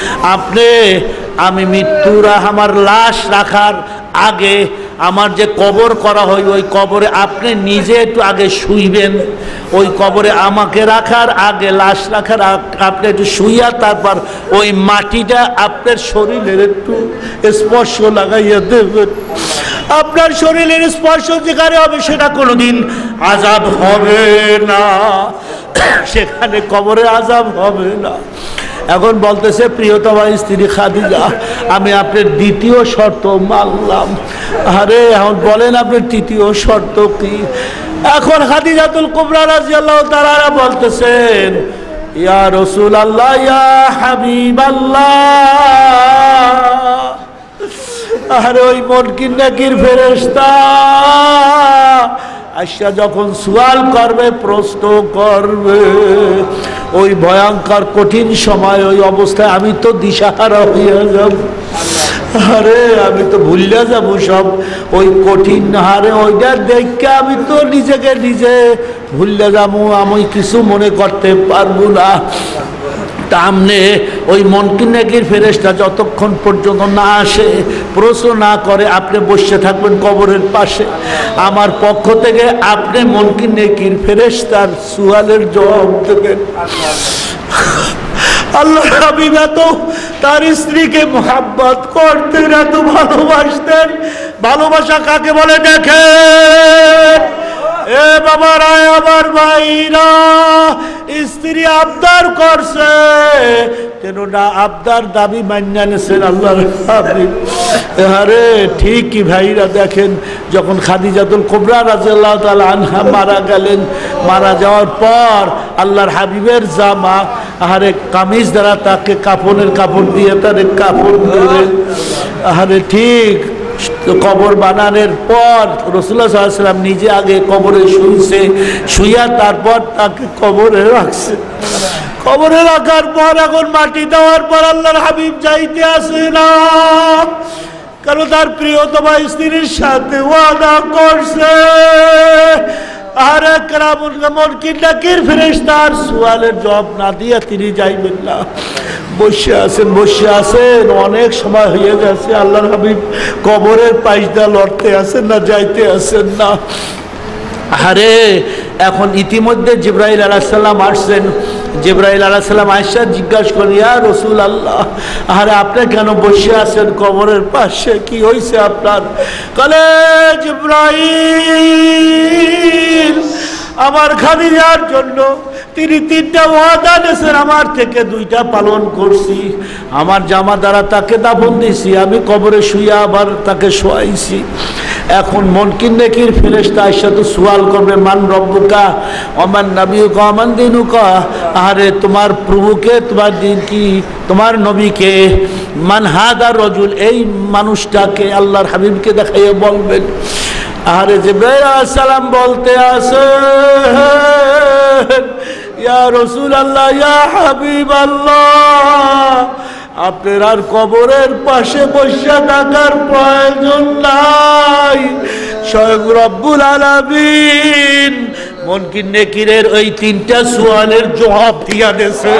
আমি মৃত্যুরা আমার লাশ রাখার আগে আমার যে কবর করা হয় ওই কবরে আপনি নিজে একটু আগে শুইবেন। ওই কবরে আমাকে রাখার আগে, লাশ রাখার আপনি একটু শুইয়া তারপর ওই মাটিটা আপনার শরীরের একটু স্পর্শ লাগাইয়া দেবেন। আপনার শরীরের স্পর্শ যেখানে হবে সেটা কোনোদিন আযাব হবে না, সেখানে কবরে আযাব হবে না। এখন বলতেছে প্রিয়তমা স্ত্রী খাদিজা, আমি আপনার দ্বিতীয় শর্ত মানলাম। আরে এখন বলেন আপনার তৃতীয় শর্ত কি? এখন খাদিজাতুল কুবরা রাদিয়াল্লাহু তাআলা বলতেছেন, ইয়া রাসূলুল্লাহ, ইয়া হাবিবাল্লাহ, আরে ওই মুনকির নাকির ফেরেশতা আশা যখন সুয়াল করবে, প্রশ্ন করবে, ওই ভয়ঙ্কর কঠিন সময় ওই অবস্থায় আমি তো দিশাহারা হইয়া যাব। আরে আমি তো ভুলে যাব সব। ওই কঠিন হারে ওইটা দেখে আমি তো নিজেকে নিজে ভুলে যাবো, আমি কিছু মনে করতে পারবো না। সামনে ওই মুনকির নাকির ফেরেশতা যতক্ষণ পর্যন্ত না আসে, প্রশ্ন না করে, আপনি বসে থাকবেন কবরের পাশে। আমার পক্ষ থেকে আপনি মুনকির নাকির ফেরেশতার সুয়ালের জবাব দেবেন। আল্লাহ হাবিব এত তার স্ত্রীকে মোহাব্বত করতেন, এত ভালোবাসতেন। ভালোবাসা কাকে বলে দেখেন এ বাবারা, আমার ভাইরা, স্ত্রী আবদার করছে, তেনরা আবদার দাবি মানিয়ে নিয়েছেন আল্লাহর হাবিব। আরে ঠিকই ভাইরা, দেখেন যখন খাদিজাতুল কুবরা রাদিয়াল্লাহু তাআলা আনহা মারা গেলেন, মারা যাওয়ার পর আল্লাহর হাবিবের জামা, আরে কামিজ দ্বারা তাকে কাফনের কাপড় দিয়ে তারে কাফন দিলেন। আরে ঠিক কবর বানানোর পর রাসূলুল্লাহ সাল্লাল্লাহু আলাইহি ওয়াসাল্লাম নিজে আগে কবরে শুইছে, শুইয়া তারপর তাকে কবরে রাখছে। কবরে রাখার পর এখন মাটি দেওয়ার পর আল্লাহর হাবিব যাইতে আসে না, কারণ তার প্রিয়তমা স্ত্রীর সাথে ওয়াদা করছে। আর মুনকির নাকির ফেরেশতার সুয়ালের জবাব না দিয়া তিনি যাইবেন না। বসে আছেন, অনেক সময় হয়ে গেছে, আল্লাহর হাবিব কবরের পাশ দিয়ে লড়তে আসেন না, যাইতে আসেন না। আরে এখন ইতিমধ্যে জিবরাইল আলাইহিস সালাম আসছেন। জিবরাইল আলাইহিস সালাম আয়েশা জিজ্ঞাসা করেন, ইয়া রাসূলুল্লাহ, আরে আপনি কেন বসে আছেন কবরের পাশে, কি হয়েছে আপনার? বলে, জিবরাইল আমার খাদিজার জন্য তিনি 3টা ওয়াদা দিয়েছেন, আমার থেকে 2টা পালন করছি। আমার জামা দ্বারা তাকে দাফন দিয়েছি, আমি কবরে শুয়ে আবার তাকে শোয়াইছি। এখন মুনকির নাকির ফেরেশতা আয়েশা তো সুয়াল করবে, মান রব্বুকা ওমান নবিয়ুকা ওমান দীনুকা, আরে তোমার প্রভুকে, তোমার দিন কি, তোমার নবীকে, মান হাদা রাজুল, এই মানুষটাকে আল্লাহর হাবিবকে দেখাইয়ে বলবেন। আরে জিবরাইল আলাইহিস সালাম বলতে আসেন, ইয়া রাসূলুল্লাহ, ইয়া হাবিবাল্লাহ, আপনার আর কবরের পাশে বসে থাকার প্রয়োজন নাই। স্বয়ং রব্বুল আলামিন মুনকির নাকিরের ওই 3টা সুয়ালের জবাব দিয়া দিয়েছে।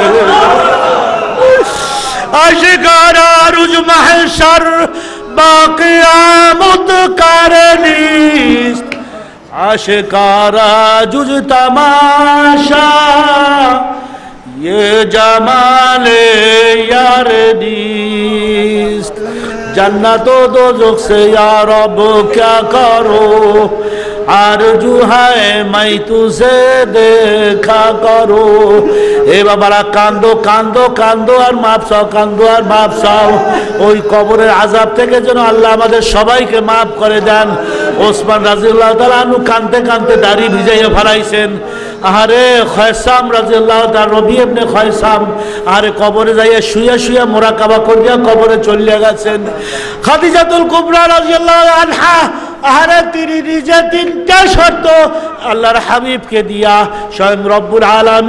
আশিকারা রুজ মাহশর বাকিয়ামত কারনিস, আশিকারা জুজ তামাশা ये जमाले यार दीस्त, जन्नतो दोज़ख से या रब क्या करो, आरज़ू है मैं तुझे देखा करो। ए बाबारा कांदो कांदो कांदो और माफ चाओ, कांदो और माफ चाओ। ওই কবরের আযাব থেকে যেন আল্লাহ আমাদের সবাইকে মাফ করে দেন। ওসমান রাদিয়াল্লাহু তাআলা আনহু কাঁদতে কাঁদতে দাড়ি ভিজাইয়া ফেলাইছেন। আরে খয়সাম রাদিয়াল্লাহু তাআলা, রবি ইবনে খয়সাম, আরে কবরে যাইয়া শুয়ে শুয়ে মুরাকাবা করিয়া কবরে চলে গেছেন। খাদিজাতুল কুবরা রাদিয়াল্লাহু আনহা, আরে তিনি নিজে 3টা শর্ত আল্লাহর হাবিবকে দিয়া স্বয়ং রব্বুল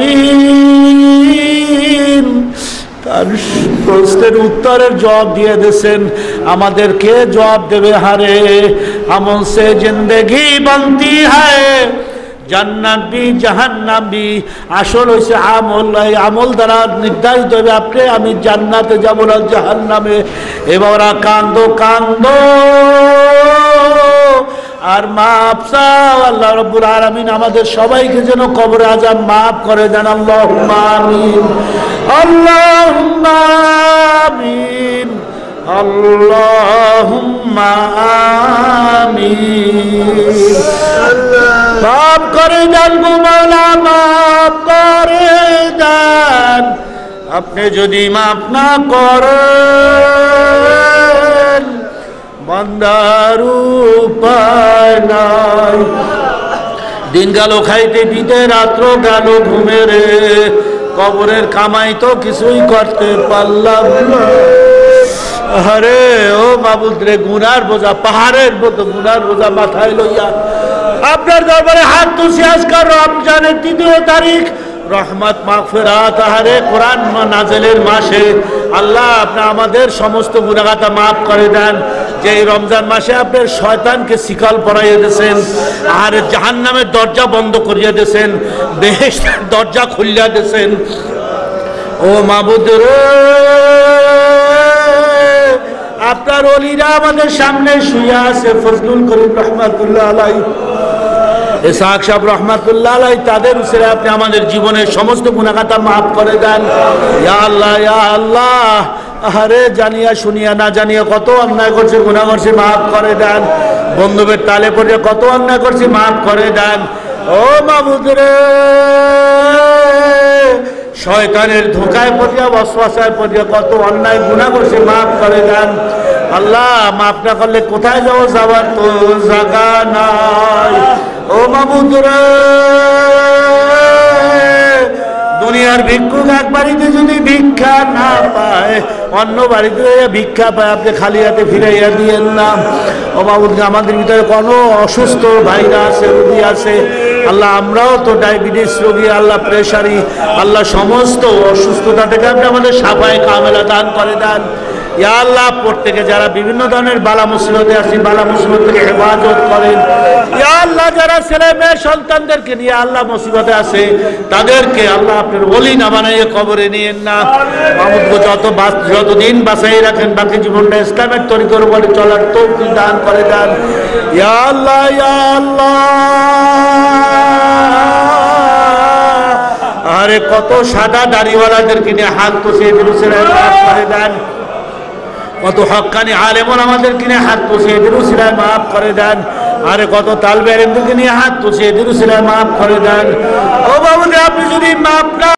আলামিন তার প্রশ্নের উত্তরের জবাব দিয়ে দিয়েছেন। আমাদেরকে জবাব দেবে, হারে আমল সে জিন্দগি বনতি হ্যায় জান্নাত বি জাহান্নাম বি। আসল হইছে আমল, এই আমল দ্বারা নির্ধারিত হবে আপনি আমি জান্নাতে যাব না জাহান্নামে। এবার কান্দো কান্দো আর মাফ চাও। আল্লাহ রাব্বুল আলামিন আমাদের সবাইকে যেন কবরে আযাব মাফ করে দেন। আল্লাহুম্মা আমিন, আল্লাহুম্মা আমিন, আল্লাহুম্মা আমিন। মাফ করে দেন গো মাওলা, মাফ করে দেন। আপনি যদি মাফ না করেন বান্দার উপায় নাই। দিন গেল খাইতে পিতে, রাত্র গেল ঘুমে রে, কবরের কামাই তো কিছুই করতে পারলাম না। আরে ও মাবুদ রে, গুনার বোঝা পাহাড়ের মতো গুনার বোঝা মাথায় লইয়া আপনার দরবারে হাত তুলছি। আজকাল রমজানের 3 তারিখ, রহমত মাগফিরাত আহারে কোরআন নাযিলের মাসে আল্লাহ আপনি আমাদের সমস্ত গুনাহগাতা মাফ করে দেন। যে এই রমজান মাসে আপনার শয়তানকে শিকল পরাইয়া দিয়েছেন, আর জাহান্নামের দরজা বন্ধ করিয়া দিয়েছেন, বেহেশতের দরজা খুলিয়া দিয়েছেন। ও মাবুদ রে, আপনার ওলিরা আমাদের সামনে শুয়ে আছে। ফজলুল করিম রহমাতুল্লাহ আলাইহি, ইসহাক সাহেব রহমাতুল্লাহ আলাইহি, তাদের উসিলায় আপনি আমাদের জীবনের সমস্ত গুনাহগাতা মাফ করে দেন। ইয়া আল্লাহ, ইয়া আল্লাহ, আরে জানিয়া শুনিয়া না জানিয়া কত অন্যায় করছে, গুনাহ করছে, মাফ করে দেন। বন্ধুদের তালে পড়ে কত অন্যায় করছে, মাফ করে দেন। ও মাবুদ রে, শয়তানের ধোঁকায় পড়িয়া ওয়াসওয়াসায় পড়িয়া কত অন্যায় গুনাহ করছে, মাফ করে দেন। আল্লাহ মাফ না করলে কোথায় যাবো, যাবার তো জায়গা নাই। ও মাবুদ রে, দুনিয়ার ভিক্ষুক এক বাড়িতে যদি ভিক্ষা না পায়, অন্য বাড়িতে ভিক্ষা পায়, আপনি খালি হাতে ফিরাইয়া দিয়েন না। ও মাবুদ, আমাদের ভিতরে কোনো অসুস্থ ভাইরা আছে, রোগী আছে আল্লাহ, আমরাও তো ডায়াবেটিস রোগী আল্লাহ, প্রেশারি আল্লাহ, সমস্ত অসুস্থতা থেকে আপনি আমাদের সাফায়ে কামেলা দান করে দেন। ইয়া আল্লাহ, প্রত্যেকে যারা বিভিন্ন ধরনের বালা মুসিবতে আছে, বালা মুসিবত থেকে হেফাজত করেন। ইয়া আল্লাহ, যারা ছেলে মেয়ে সন্তানদেরকে নিয়ে আল্লাহ মুসিবতে আছে, তাদেরকে আল্লাহ আপনার ওলি না বানাইয়ে কবরে নিয়েন না। মাহমুদকে যতদিন বাঁচাই রাখেন, বাকি জীবনটা ইসলামের তরিকার উপরে চলার তৌফিক দান করে দেন। ইয়া আল্লাহ, ইয়া আল্লাহ, আরে কত সাদা দাড়িওয়ালাদেরকে নিয়ে হাত তুলে দিলুসিরায় মাফ করে দেন। কত হক্কানি আলেমন আমাদের কিনে হাত তুলে দিলুসিরায় মাফ করে দেন। আরে কত তালবে ইলমকে নিয়ে হাত তুলে দিলুসিরায় মাফ করে দেন। ও বাবু, আপনি যদি মাফ না